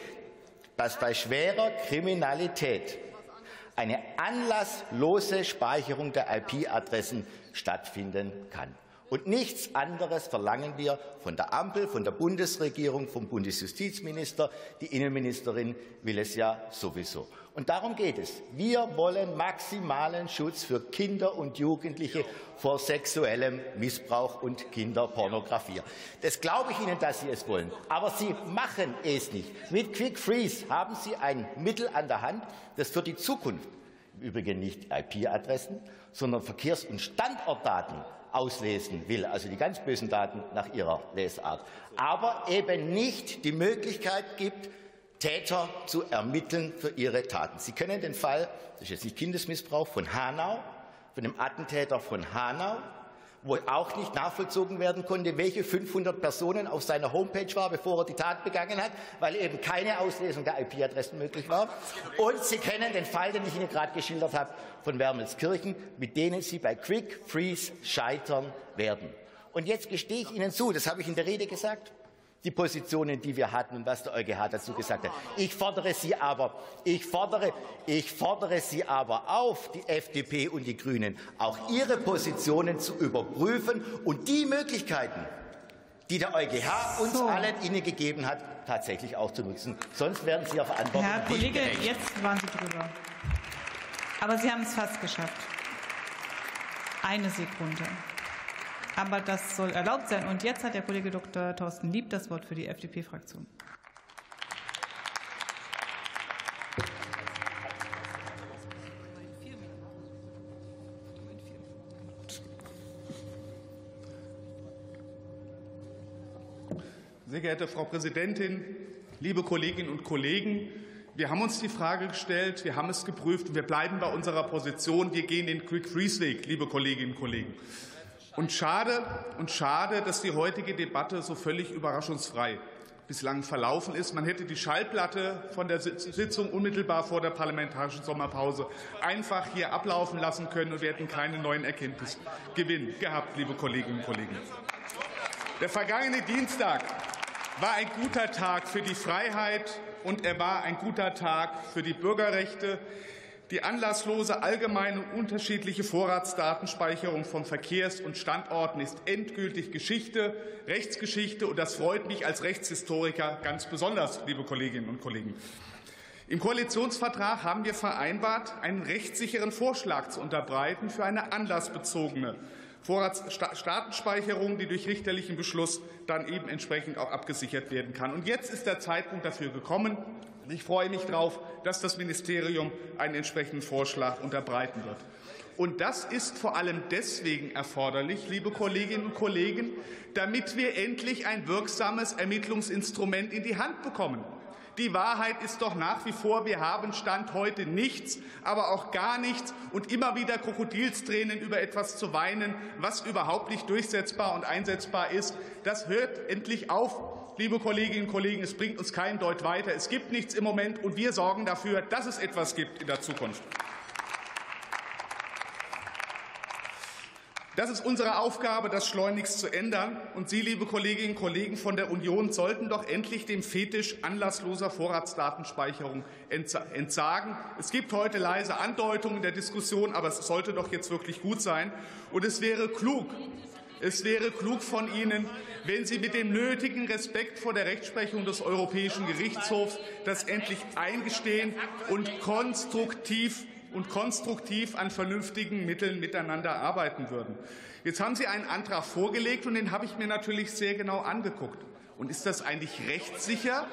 Speaker 14: eine anlasslose Speicherung der IP-Adressen stattfinden kann. Und nichts anderes verlangen wir von der Ampel, von der Bundesregierung, vom Bundesjustizminister. Die Innenministerin will es ja sowieso. Und darum geht es. Wir wollen maximalen Schutz für Kinder und Jugendliche vor sexuellem Missbrauch und Kinderpornografie. Das glaube ich Ihnen, dass Sie es wollen. Aber Sie machen es nicht. Mit Quick Freeze haben Sie ein Mittel an der Hand, das für die Zukunft im Übrigen nicht IP-Adressen, sondern Verkehrs- und Standortdaten auslesen will, also die ganz bösen Daten nach ihrer Lesart, aber eben nicht die Möglichkeit gibt, Täter zu ermitteln für ihre Taten. Sie können den Fall, das ist jetzt nicht Kindesmissbrauch, von Hanau, von dem Attentäter von Hanau, wo auch nicht nachvollzogen werden konnte, welche 500 Personen auf seiner Homepage waren, bevor er die Tat begangen hat, weil eben keine Auslesung der IP-Adressen möglich war. Und Sie kennen den Fall, den ich Ihnen gerade geschildert habe, von Wermelskirchen, mit denen Sie bei Quick Freeze scheitern werden. Und jetzt gestehe ich Ihnen zu, das habe ich in der Rede gesagt, die Positionen, die wir hatten und was der EuGH dazu gesagt hat. Ich fordere Sie aber auf, die FDP und die Grünen, auch ihre Positionen zu überprüfen und die Möglichkeiten, die der EuGH uns allen Ihnen gegeben hat, tatsächlich auch zu nutzen. Sonst werden Sie ja verantwortlich.
Speaker 8: Herr Kollege, jetzt waren Sie drüber. Aber Sie haben es fast geschafft. Eine Sekunde. Aber das soll erlaubt sein. Und jetzt hat der Kollege Dr. Thorsten Lieb das Wort für die FDP-Fraktion.
Speaker 16: Sehr geehrte Frau Präsidentin, liebe Kolleginnen und Kollegen! Wir haben uns die Frage gestellt, wir haben es geprüft und wir bleiben bei unserer Position. Wir gehen den Quick-Freeze-Weg, liebe Kolleginnen und Kollegen. Und schade, dass die heutige Debatte so völlig überraschungsfrei bislang verlaufen ist. Man hätte die Schallplatte von der Sitzung unmittelbar vor der parlamentarischen Sommerpause einfach hier ablaufen lassen können und wir hätten keine neuen Erkenntnisgewinn gehabt, liebe Kolleginnen und Kollegen. Der vergangene Dienstag war ein guter Tag für die Freiheit und er war ein guter Tag für die Bürgerrechte. Die anlasslose, allgemeine und unterschiedliche Vorratsdatenspeicherung von Verkehrs- und Standorten ist endgültig Geschichte, Rechtsgeschichte, und das freut mich als Rechtshistoriker ganz besonders, liebe Kolleginnen und Kollegen. Im Koalitionsvertrag haben wir vereinbart, einen rechtssicheren Vorschlag zu unterbreiten für eine anlassbezogene Vorratsdatenspeicherung, die durch richterlichen Beschluss dann eben entsprechend auch abgesichert werden kann. Und jetzt ist der Zeitpunkt dafür gekommen. Ich freue mich darauf, dass das Ministerium einen entsprechenden Vorschlag unterbreiten wird. Und das ist vor allem deswegen erforderlich, liebe Kolleginnen und Kollegen, damit wir endlich ein wirksames Ermittlungsinstrument in die Hand bekommen. Die Wahrheit ist doch nach wie vor, wir haben Stand heute nichts, aber auch gar nichts, und immer wieder Krokodilstränen über etwas zu weinen, was überhaupt nicht durchsetzbar und einsetzbar ist. Das hört endlich auf, liebe Kolleginnen und Kollegen. Es bringt uns keinen Deut weiter. Es gibt nichts im Moment, und wir sorgen dafür, dass es etwas gibt in der Zukunft. Das ist unsere Aufgabe, das schleunigst zu ändern. Und Sie, liebe Kolleginnen und Kollegen von der Union, sollten doch endlich dem Fetisch anlassloser Vorratsdatenspeicherung entsagen. Es gibt heute leise Andeutungen in der Diskussion, aber es sollte doch jetzt wirklich gut sein. Und es wäre klug von Ihnen, wenn Sie mit dem nötigen Respekt vor der Rechtsprechung des Europäischen Gerichtshofs das endlich eingestehen und konstruktiv an vernünftigen Mitteln miteinander arbeiten würden. Jetzt haben Sie einen Antrag vorgelegt, und den habe ich mir natürlich sehr genau angeguckt. Und ist das eigentlich rechtssicher,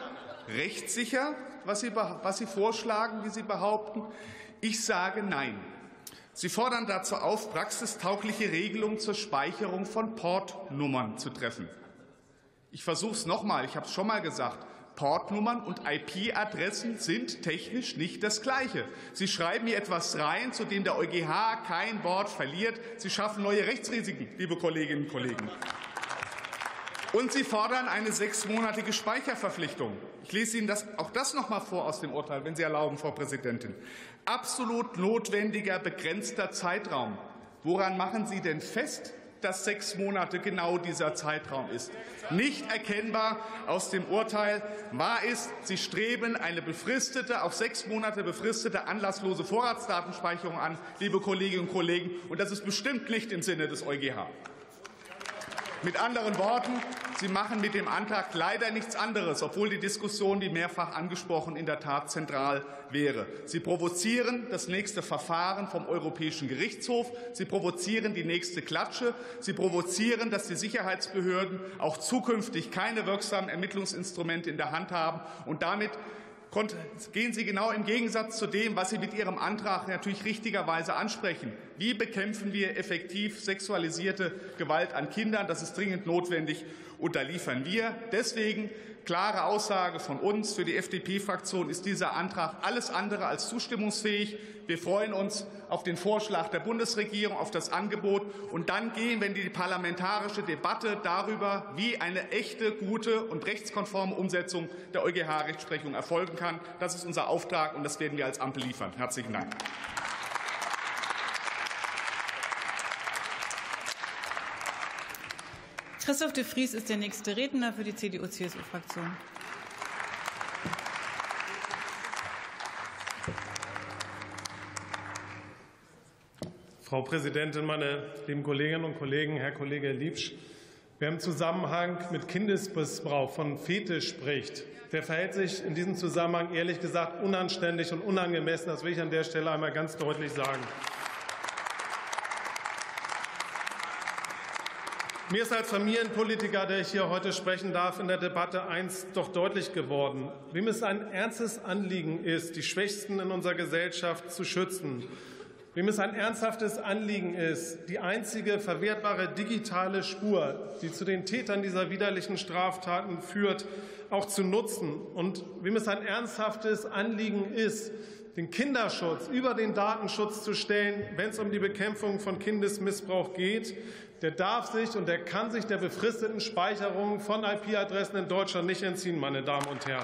Speaker 16: was Sie vorschlagen, wie Sie behaupten? Ich sage nein. Sie fordern dazu auf, praxistaugliche Regelungen zur Speicherung von Portnummern zu treffen. Ich versuche es noch einmal, ich habe es schon einmal gesagt. Portnummern und IP-Adressen sind technisch nicht das Gleiche. Sie schreiben hier etwas rein, zu dem der EuGH kein Wort verliert. Sie schaffen neue Rechtsrisiken, liebe Kolleginnen und Kollegen. Und Sie fordern eine 6-monatige Speicherverpflichtung. Ich lese Ihnen auch das noch einmal vor aus dem Urteil, wenn Sie erlauben, Frau Präsidentin. Absolut notwendiger, begrenzter Zeitraum. Woran machen Sie denn fest, dass 6 Monate genau dieser Zeitraum ist? Nicht erkennbar aus dem Urteil. Wahr ist, Sie streben eine befristete, auf 6 Monate befristete, anlasslose Vorratsdatenspeicherung an, liebe Kolleginnen und Kollegen. Und das ist bestimmt nicht im Sinne des EuGH. Mit anderen Worten, Sie machen mit dem Antrag leider nichts anderes, obwohl die Diskussion, wie mehrfach angesprochen, in der Tat zentral wäre. Sie provozieren das nächste Verfahren vom Europäischen Gerichtshof. Sie provozieren die nächste Klatsche. Sie provozieren, dass die Sicherheitsbehörden auch zukünftig keine wirksamen Ermittlungsinstrumente in der Hand haben. Und damit gehen Sie genau im Gegensatz zu dem, was Sie mit Ihrem Antrag natürlich richtigerweise ansprechen. Wie bekämpfen wir effektiv sexualisierte Gewalt an Kindern? Das ist dringend notwendig, und da liefern wir. Deswegen klare Aussage von uns. Für die FDP-Fraktion ist dieser Antrag alles andere als zustimmungsfähig. Wir freuen uns auf den Vorschlag der Bundesregierung, auf das Angebot. Und dann gehen wir in die parlamentarische Debatte darüber, wie eine echte, gute und rechtskonforme Umsetzung der EuGH-Rechtsprechung erfolgen kann. Das ist unser Auftrag, und das werden wir als Ampel liefern. Herzlichen Dank.
Speaker 8: Christoph de Vries ist der nächste Redner für die CDU-CSU-Fraktion.
Speaker 17: Frau Präsidentin, meine lieben Kolleginnen und Kollegen! Herr Kollege Liebsch, Wer im Zusammenhang mit Kindesmissbrauch von Fetisch spricht, der verhält sich in diesem Zusammenhang ehrlich gesagt unanständig und unangemessen. Das will ich an der Stelle einmal ganz deutlich sagen. Mir ist als Familienpolitiker, der ich hier heute sprechen darf, in der Debatte eins doch deutlich geworden. Wem es ein ernstes Anliegen ist, die Schwächsten in unserer Gesellschaft zu schützen, wem es ein ernsthaftes Anliegen ist, die einzige verwertbare digitale Spur, die zu den Tätern dieser widerlichen Straftaten führt, auch zu nutzen, und wem es ein ernsthaftes Anliegen ist, den Kinderschutz über den Datenschutz zu stellen, wenn es um die Bekämpfung von Kindesmissbrauch geht, der darf sich und der kann sich der befristeten Speicherung von IP-Adressen in Deutschland nicht entziehen, meine Damen und Herren.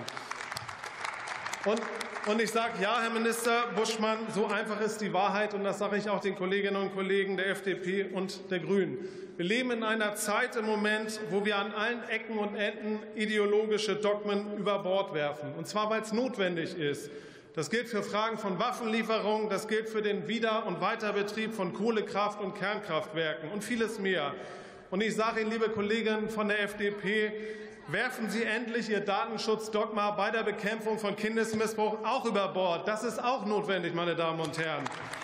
Speaker 17: Und ich sage, ja, Herr Minister Buschmann, so einfach ist die Wahrheit, und das sage ich auch den Kolleginnen und Kollegen der FDP und der Grünen. Wir leben in einer Zeit im Moment, wo wir an allen Ecken und Enden ideologische Dogmen über Bord werfen, und zwar, weil es notwendig ist. Das gilt für Fragen von Waffenlieferungen, das gilt für den Wieder- und Weiterbetrieb von Kohlekraft- und Kernkraftwerken und vieles mehr. Und ich sage Ihnen, liebe Kollegen von der FDP, werfen Sie endlich Ihr Datenschutzdogma bei der Bekämpfung von Kindesmissbrauch auch über Bord. Das ist auch notwendig, meine Damen und Herren.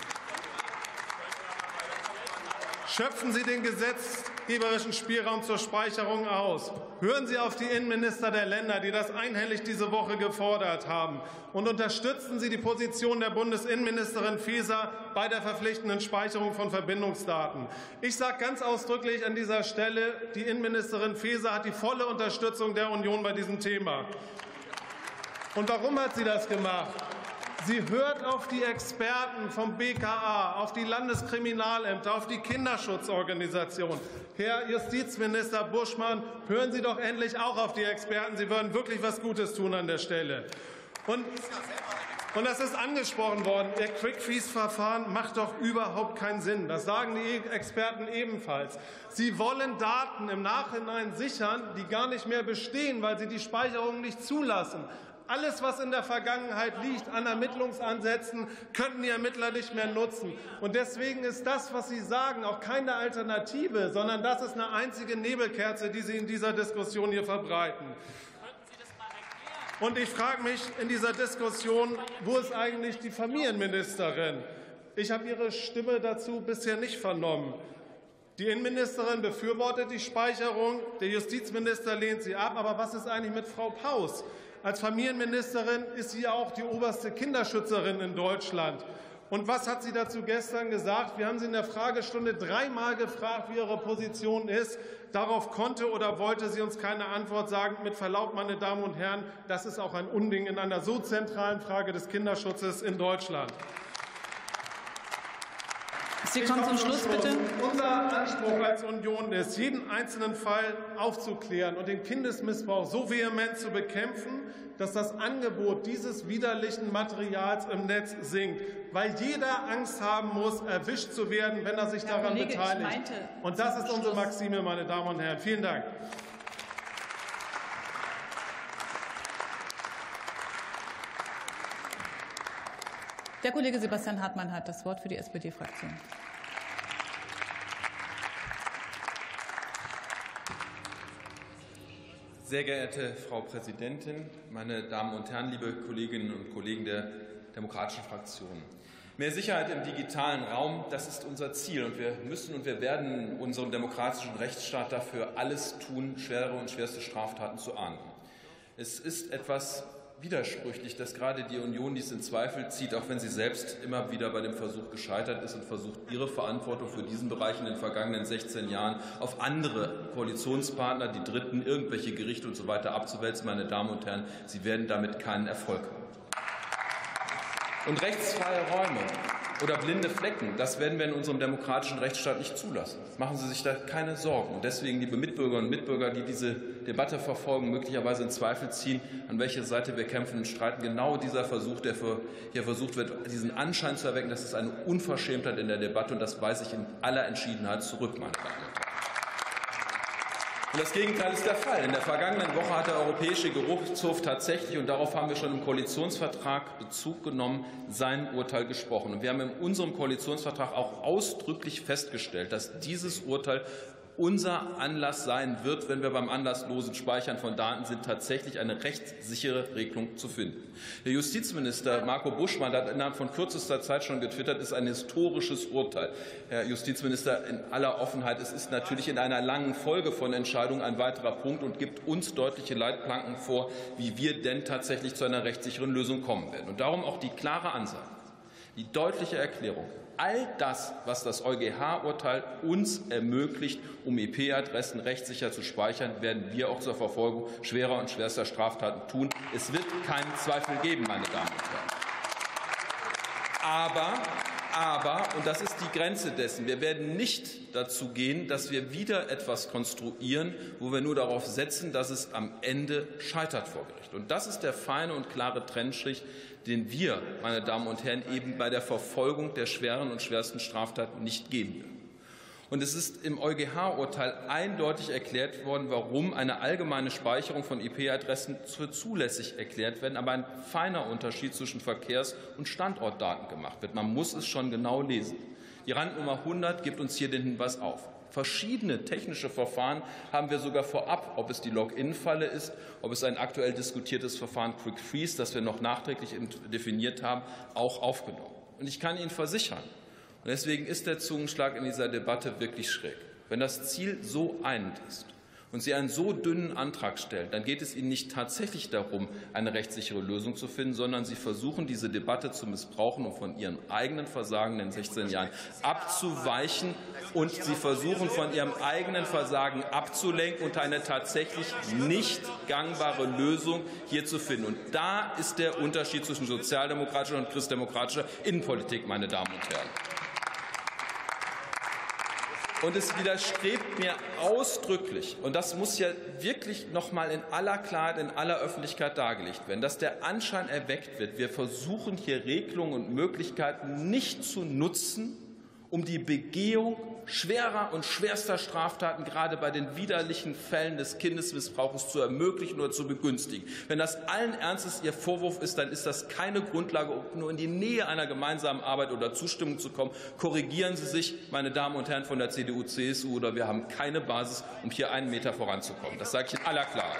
Speaker 17: Schöpfen Sie den gesetzgeberischen Spielraum zur Speicherung aus. Hören Sie auf die Innenminister der Länder, die das einhellig diese Woche gefordert haben. Und unterstützen Sie die Position der Bundesinnenministerin Faeser bei der verpflichtenden Speicherung von Verbindungsdaten. Ich sage ganz ausdrücklich an dieser Stelle, die Innenministerin Faeser hat die volle Unterstützung der Union bei diesem Thema. Und warum hat sie das gemacht? Sie hört auf die Experten vom BKA, auf die Landeskriminalämter, auf die Kinderschutzorganisation. Herr Justizminister Buschmann, hören Sie doch endlich auch auf die Experten. Sie würden wirklich was Gutes tun an der Stelle. Und das ist angesprochen worden. Der Quick-Freeze-Verfahren macht doch überhaupt keinen Sinn. Das sagen die Experten ebenfalls. Sie wollen Daten im Nachhinein sichern, die gar nicht mehr bestehen, weil sie die Speicherung nicht zulassen. Alles, was in der Vergangenheit liegt an Ermittlungsansätzen, könnten die Ermittler nicht mehr nutzen. Und deswegen ist das, was Sie sagen, auch keine Alternative, sondern das ist eine einzige Nebelkerze, die Sie in dieser Diskussion hier verbreiten. Und ich frage mich in dieser Diskussion, wo ist eigentlich die Familienministerin? Ich habe ihre Stimme dazu bisher nicht vernommen. Die Innenministerin befürwortet die Speicherung, der Justizminister lehnt sie ab. Aber was ist eigentlich mit Frau Paus? Als Familienministerin ist sie auch die oberste Kinderschützerin in Deutschland. Und was hat sie dazu gestern gesagt? Wir haben sie in der Fragestunde 3-mal gefragt, wie ihre Position ist. Darauf konnte oder wollte sie uns keine Antwort sagen. Mit Verlaub, meine Damen und Herren, das ist auch ein Unding in einer so zentralen Frage des Kinderschutzes in Deutschland.
Speaker 8: Sie kommen zum Schluss, bitte.
Speaker 17: Unser Anspruch als Union ist, jeden einzelnen Fall aufzuklären und den Kindesmissbrauch so vehement zu bekämpfen, dass das Angebot dieses widerlichen Materials im Netz sinkt, weil jeder Angst haben muss, erwischt zu werden, wenn er sich daran beteiligt. Und das ist unsere Maxime, meine Damen und Herren. Vielen Dank.
Speaker 8: Der Kollege Sebastian Hartmann hat das Wort für die SPD-Fraktion.
Speaker 18: Sehr geehrte Frau Präsidentin, meine Damen und Herren, liebe Kolleginnen und Kollegen der Demokratischen Fraktion! Mehr Sicherheit im digitalen Raum, das ist unser Ziel. Und wir müssen und wir werden in unserem demokratischen Rechtsstaat dafür alles tun, schwere und schwerste Straftaten zu ahnden. Es ist etwas widersprüchlich, dass gerade die Union dies in Zweifel zieht, auch wenn sie selbst immer wieder bei dem Versuch gescheitert ist und versucht, ihre Verantwortung für diesen Bereich in den vergangenen 16 Jahren auf andere Koalitionspartner, die Dritten, irgendwelche Gerichte und so weiter abzuwälzen. Meine Damen und Herren, Sie werden damit keinen Erfolg haben. Und rechtsfreie Räume oder blinde Flecken, das werden wir in unserem demokratischen Rechtsstaat nicht zulassen. Machen Sie sich da keine Sorgen. Und deswegen, liebe Mitbürgerinnen und Mitbürger, die diese Debatte verfolgen, möglicherweise in Zweifel ziehen, an welcher Seite wir kämpfen und streiten, genau dieser Versuch, der hier versucht wird, diesen Anschein zu erwecken, das ist eine Unverschämtheit in der Debatte, und das weise ich in aller Entschiedenheit zurück, meine Damen und Herren. Und das Gegenteil ist der Fall. In der vergangenen Woche hat der Europäische Gerichtshof tatsächlich, und darauf haben wir schon im Koalitionsvertrag Bezug genommen, sein Urteil gesprochen. Und wir haben in unserem Koalitionsvertrag auch ausdrücklich festgestellt, dass dieses Urteil unser Anlass sein wird, wenn wir beim anlasslosen Speichern von Daten sind, tatsächlich eine rechtssichere Regelung zu finden. Der Justizminister Marco Buschmann hat innerhalb von kürzester Zeit schon getwittert, es ist ein historisches Urteil. Herr Justizminister, in aller Offenheit, es ist natürlich in einer langen Folge von Entscheidungen ein weiterer Punkt und gibt uns deutliche Leitplanken vor, wie wir denn tatsächlich zu einer rechtssicheren Lösung kommen werden. Und darum auch die klare Ansage, die deutliche Erklärung. All das, was das EuGH-Urteil uns ermöglicht, um IP-Adressen rechtssicher zu speichern, werden wir auch zur Verfolgung schwerer und schwerster Straftaten tun. Es wird keinen Zweifel geben, meine Damen und Herren. Aber, und das ist die Grenze dessen, wir werden nicht dazu gehen, dass wir wieder etwas konstruieren, wo wir nur darauf setzen, dass es am Ende scheitert vor Gericht. Und das ist der feine und klare Trennstrich, den wir, meine Damen und Herren, eben bei der Verfolgung der schweren und schwersten Straftaten nicht geben werden. Und es ist im EuGH-Urteil eindeutig erklärt worden, warum eine allgemeine Speicherung von IP-Adressen für zulässig erklärt werden, aber ein feiner Unterschied zwischen Verkehrs- und Standortdaten gemacht wird. Man muss es schon genau lesen. Die Randnummer 100 gibt uns hier den Hinweis auf. Verschiedene technische Verfahren haben wir sogar vorab, ob es die Login-Falle ist, ob es ein aktuell diskutiertes Verfahren Quick Freeze, das wir noch nachträglich definiert haben, auch aufgenommen. Und ich kann Ihnen versichern, und deswegen ist der Zungenschlag in dieser Debatte wirklich schräg, wenn das Ziel so einend ist und Sie einen so dünnen Antrag stellen, dann geht es Ihnen nicht tatsächlich darum, eine rechtssichere Lösung zu finden, sondern Sie versuchen, diese Debatte zu missbrauchen, um von Ihrem eigenen Versagen in den 16 Jahren abzuweichen. Und Sie versuchen, von Ihrem eigenen Versagen abzulenken und eine tatsächlich nicht gangbare Lösung hier zu finden. Und da ist der Unterschied zwischen sozialdemokratischer und christdemokratischer Innenpolitik, meine Damen und Herren. Und es widerstrebt mir ausdrücklich, und das muss ja wirklich noch mal in aller Klarheit, in aller Öffentlichkeit dargelegt werden, dass der Anschein erweckt wird, wir versuchen hier Regelungen und Möglichkeiten nicht zu nutzen, um die Begehung schwerer und schwerster Straftaten, gerade bei den widerlichen Fällen des Kindesmissbrauchs, zu ermöglichen oder zu begünstigen. Wenn das allen Ernstes Ihr Vorwurf ist, dann ist das keine Grundlage, um nur in die Nähe einer gemeinsamen Arbeit oder Zustimmung zu kommen. Korrigieren Sie sich, meine Damen und Herren von der CDU, CSU, oder wir haben keine Basis, um hier einen Meter voranzukommen. Das sage ich in aller Klarheit.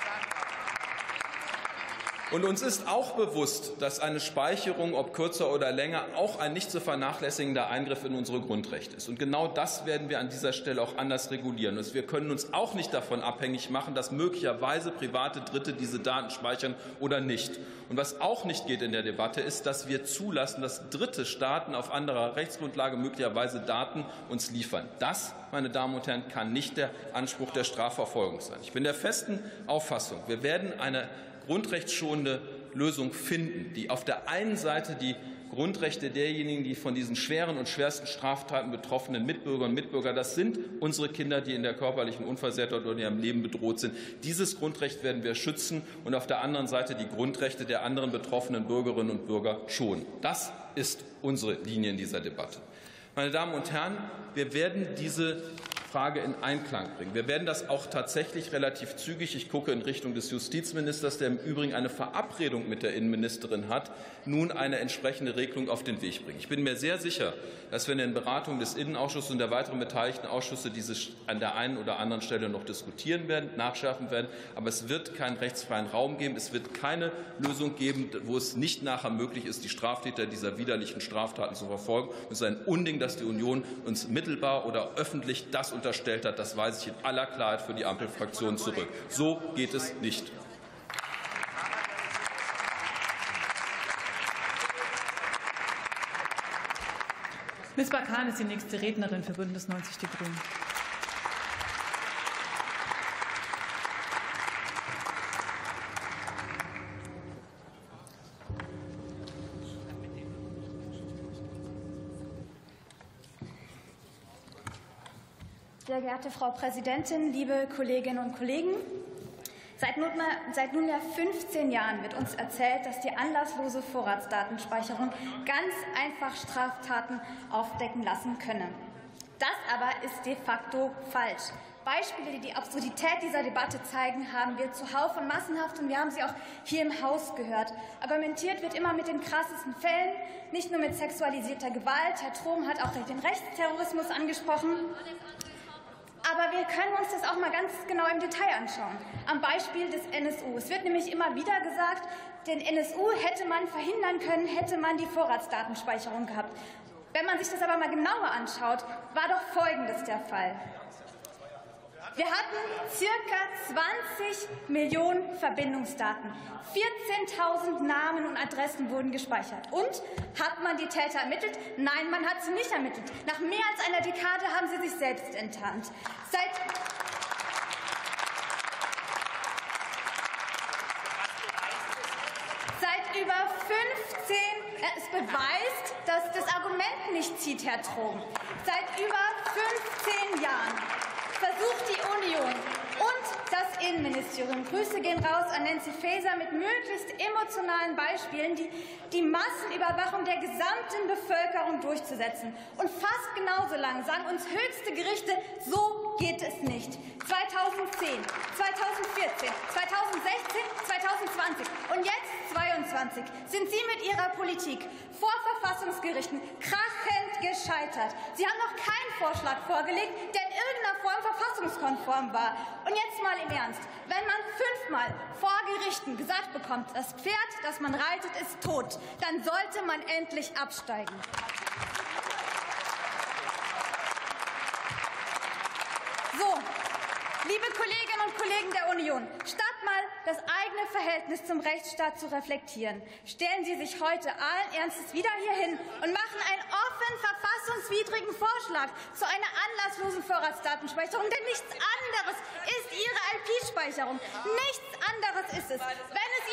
Speaker 18: Und uns ist auch bewusst, dass eine Speicherung, ob kürzer oder länger, auch ein nicht zu vernachlässigender Eingriff in unsere Grundrechte ist. Und genau das werden wir an dieser Stelle auch anders regulieren. Und wir können uns auch nicht davon abhängig machen, dass möglicherweise private Dritte diese Daten speichern oder nicht. Und was auch nicht geht in der Debatte, ist, dass wir zulassen, dass dritte Staaten auf anderer Rechtsgrundlage möglicherweise Daten uns liefern. Das, meine Damen und Herren, kann nicht der Anspruch der Strafverfolgung sein. Ich bin der festen Auffassung, wir werden eine grundrechtsschonende Lösung finden, die auf der einen Seite die Grundrechte derjenigen, die von diesen schweren und schwersten Straftaten betroffenen Mitbürgerinnen und Mitbürger, das sind unsere Kinder, die in der körperlichen Unversehrtheit oder in ihrem Leben bedroht sind. Dieses Grundrecht werden wir schützen und auf der anderen Seite die Grundrechte der anderen betroffenen Bürgerinnen und Bürger schonen. Das ist unsere Linie in dieser Debatte. Meine Damen und Herren, wir werden diese Frage in Einklang bringen. Wir werden das auch tatsächlich relativ zügig, ich gucke in Richtung des Justizministers, der im Übrigen eine Verabredung mit der Innenministerin hat, nun eine entsprechende Regelung auf den Weg bringen. Ich bin mir sehr sicher, dass wir in den Beratungen des Innenausschusses und der weiteren beteiligten Ausschüsse diese an der einen oder anderen Stelle noch diskutieren werden, nachschärfen werden. Aber es wird keinen rechtsfreien Raum geben. Es wird keine Lösung geben, wo es nicht nachher möglich ist, die Straftäter dieser widerlichen Straftaten zu verfolgen. Es ist ein Unding, dass die Union uns mittelbar oder öffentlich das unterstellt hat. Das weise ich in aller Klarheit für die Ampelfraktion zurück. So geht es nicht.
Speaker 8: Ms. Bakan ist die nächste Rednerin für Bündnis 90 Die Grünen.
Speaker 19: Sehr geehrte Frau Präsidentin, liebe Kolleginnen und Kollegen! Seit nunmehr 15 Jahren wird uns erzählt, dass die anlasslose Vorratsdatenspeicherung ganz einfach Straftaten aufdecken lassen könne. Das aber ist de facto falsch. Beispiele, die die Absurdität dieser Debatte zeigen, haben wir zuhauf und massenhaft, und wir haben sie auch hier im Haus gehört. Argumentiert wird immer mit den krassesten Fällen, nicht nur mit sexualisierter Gewalt. Herr Trom hat auch den Rechtsterrorismus angesprochen. Aber wir können uns das auch mal ganz genau im Detail anschauen. Am Beispiel des NSU. Es wird nämlich immer wieder gesagt, den NSU hätte man verhindern können, hätte man die Vorratsdatenspeicherung gehabt. Wenn man sich das aber mal genauer anschaut, war doch Folgendes der Fall. Wir hatten ca. 20 Millionen Verbindungsdaten. 14.000 Namen und Adressen wurden gespeichert. Und hat man die Täter ermittelt? Nein, man hat sie nicht ermittelt. Nach mehr als einer Dekade haben sie sich selbst enttarnt. Seit über 15, es beweist, dass das Argument nicht zieht, Herr Trom. Seit über 15 Jahren versucht die Union und das Innenministerium, Grüße gehen raus an Nancy Faeser, mit möglichst emotionalen Beispielen die Massenüberwachung der gesamten Bevölkerung durchzusetzen. Und fast genauso lang sagen uns höchste Gerichte, so geht es nicht. 2010, 2014, 2016, 2020 und jetzt 2022 sind Sie mit Ihrer Politik vor Verfassungsgerichten krachend gescheitert. Sie haben noch keinen Vorschlag vorgelegt, der in irgendeiner Form verfassungskonform war. Und jetzt mal im Ernst, wenn man 5-mal vor Gerichten gesagt bekommt, das Pferd, das man reitet, ist tot, dann sollte man endlich absteigen. So, liebe Kolleginnen und Kollegen der Union, statt mal das eigene Verhältnis zum Rechtsstaat zu reflektieren, stellen Sie sich heute allen Ernstes wieder hier hin und machen einen offen verfassungswidrigen Vorschlag zu einer anlasslosen Vorratsdatenspeicherung. Denn nichts anderes ist Ihre IP-Speicherung. Nichts anderes ist es. Wenn es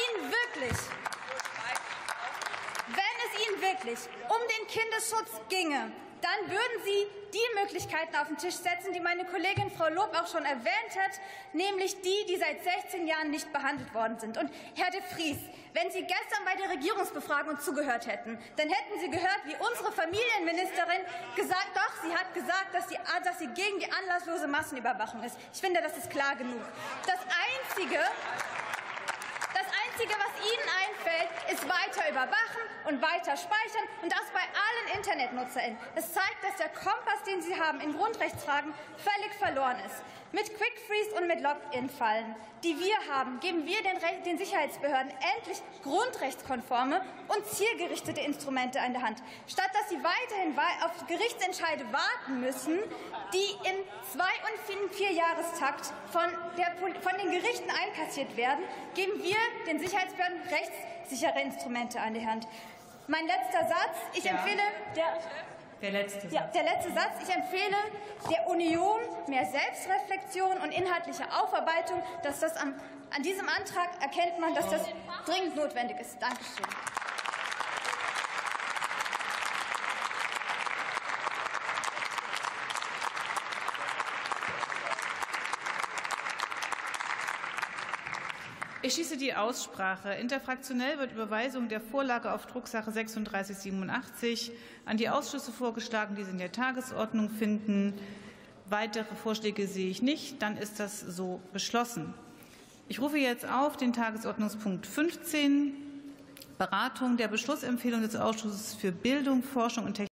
Speaker 19: Ihnen wirklich um den Kindesschutz ginge, dann würden Sie die Möglichkeiten auf den Tisch setzen, die meine Kollegin Frau Lob auch schon erwähnt hat, nämlich die seit 16 Jahren nicht behandelt worden sind. Und Herr de Vries, wenn Sie gestern bei der Regierungsbefragung zugehört hätten, dann hätten Sie gehört, wie unsere Familienministerin sie hat gesagt, dass sie gegen die anlasslose Massenüberwachung ist. Ich finde, das ist klar genug. Das Einzige, was Ihnen einfällt, ist weiter überwachen und weiter speichern, und das bei allen InternetnutzerInnen. Das zeigt, dass der Kompass, den Sie haben in Grundrechtsfragen, völlig verloren ist. Mit Quick Freeze und mit Login-Fallen, die wir haben, geben wir den Sicherheitsbehörden endlich grundrechtskonforme und zielgerichtete Instrumente an der Hand. Statt dass sie weiterhin auf Gerichtsentscheide warten müssen, die im 2- und 4-Jahrestakt von den Gerichten einkassiert werden, geben wir den Sicherheitsbehörden rechtssichere Instrumente an die Hand. Mein letzter Satz. Ich empfehle der letzte Satz. Ich empfehle der Union mehr Selbstreflexion und inhaltliche Aufarbeitung. An diesem Antrag erkennt man, dass das dringend notwendig ist. Dankeschön.
Speaker 8: Ich schließe die Aussprache. Interfraktionell wird Überweisung der Vorlage auf Drucksache 3687 an die Ausschüsse vorgeschlagen, die Sie in der Tagesordnung finden. Weitere Vorschläge sehe ich nicht. Dann ist das so beschlossen. Ich rufe jetzt auf den Tagesordnungspunkt 15, Beratung der Beschlussempfehlung des Ausschusses für Bildung, Forschung und Technik.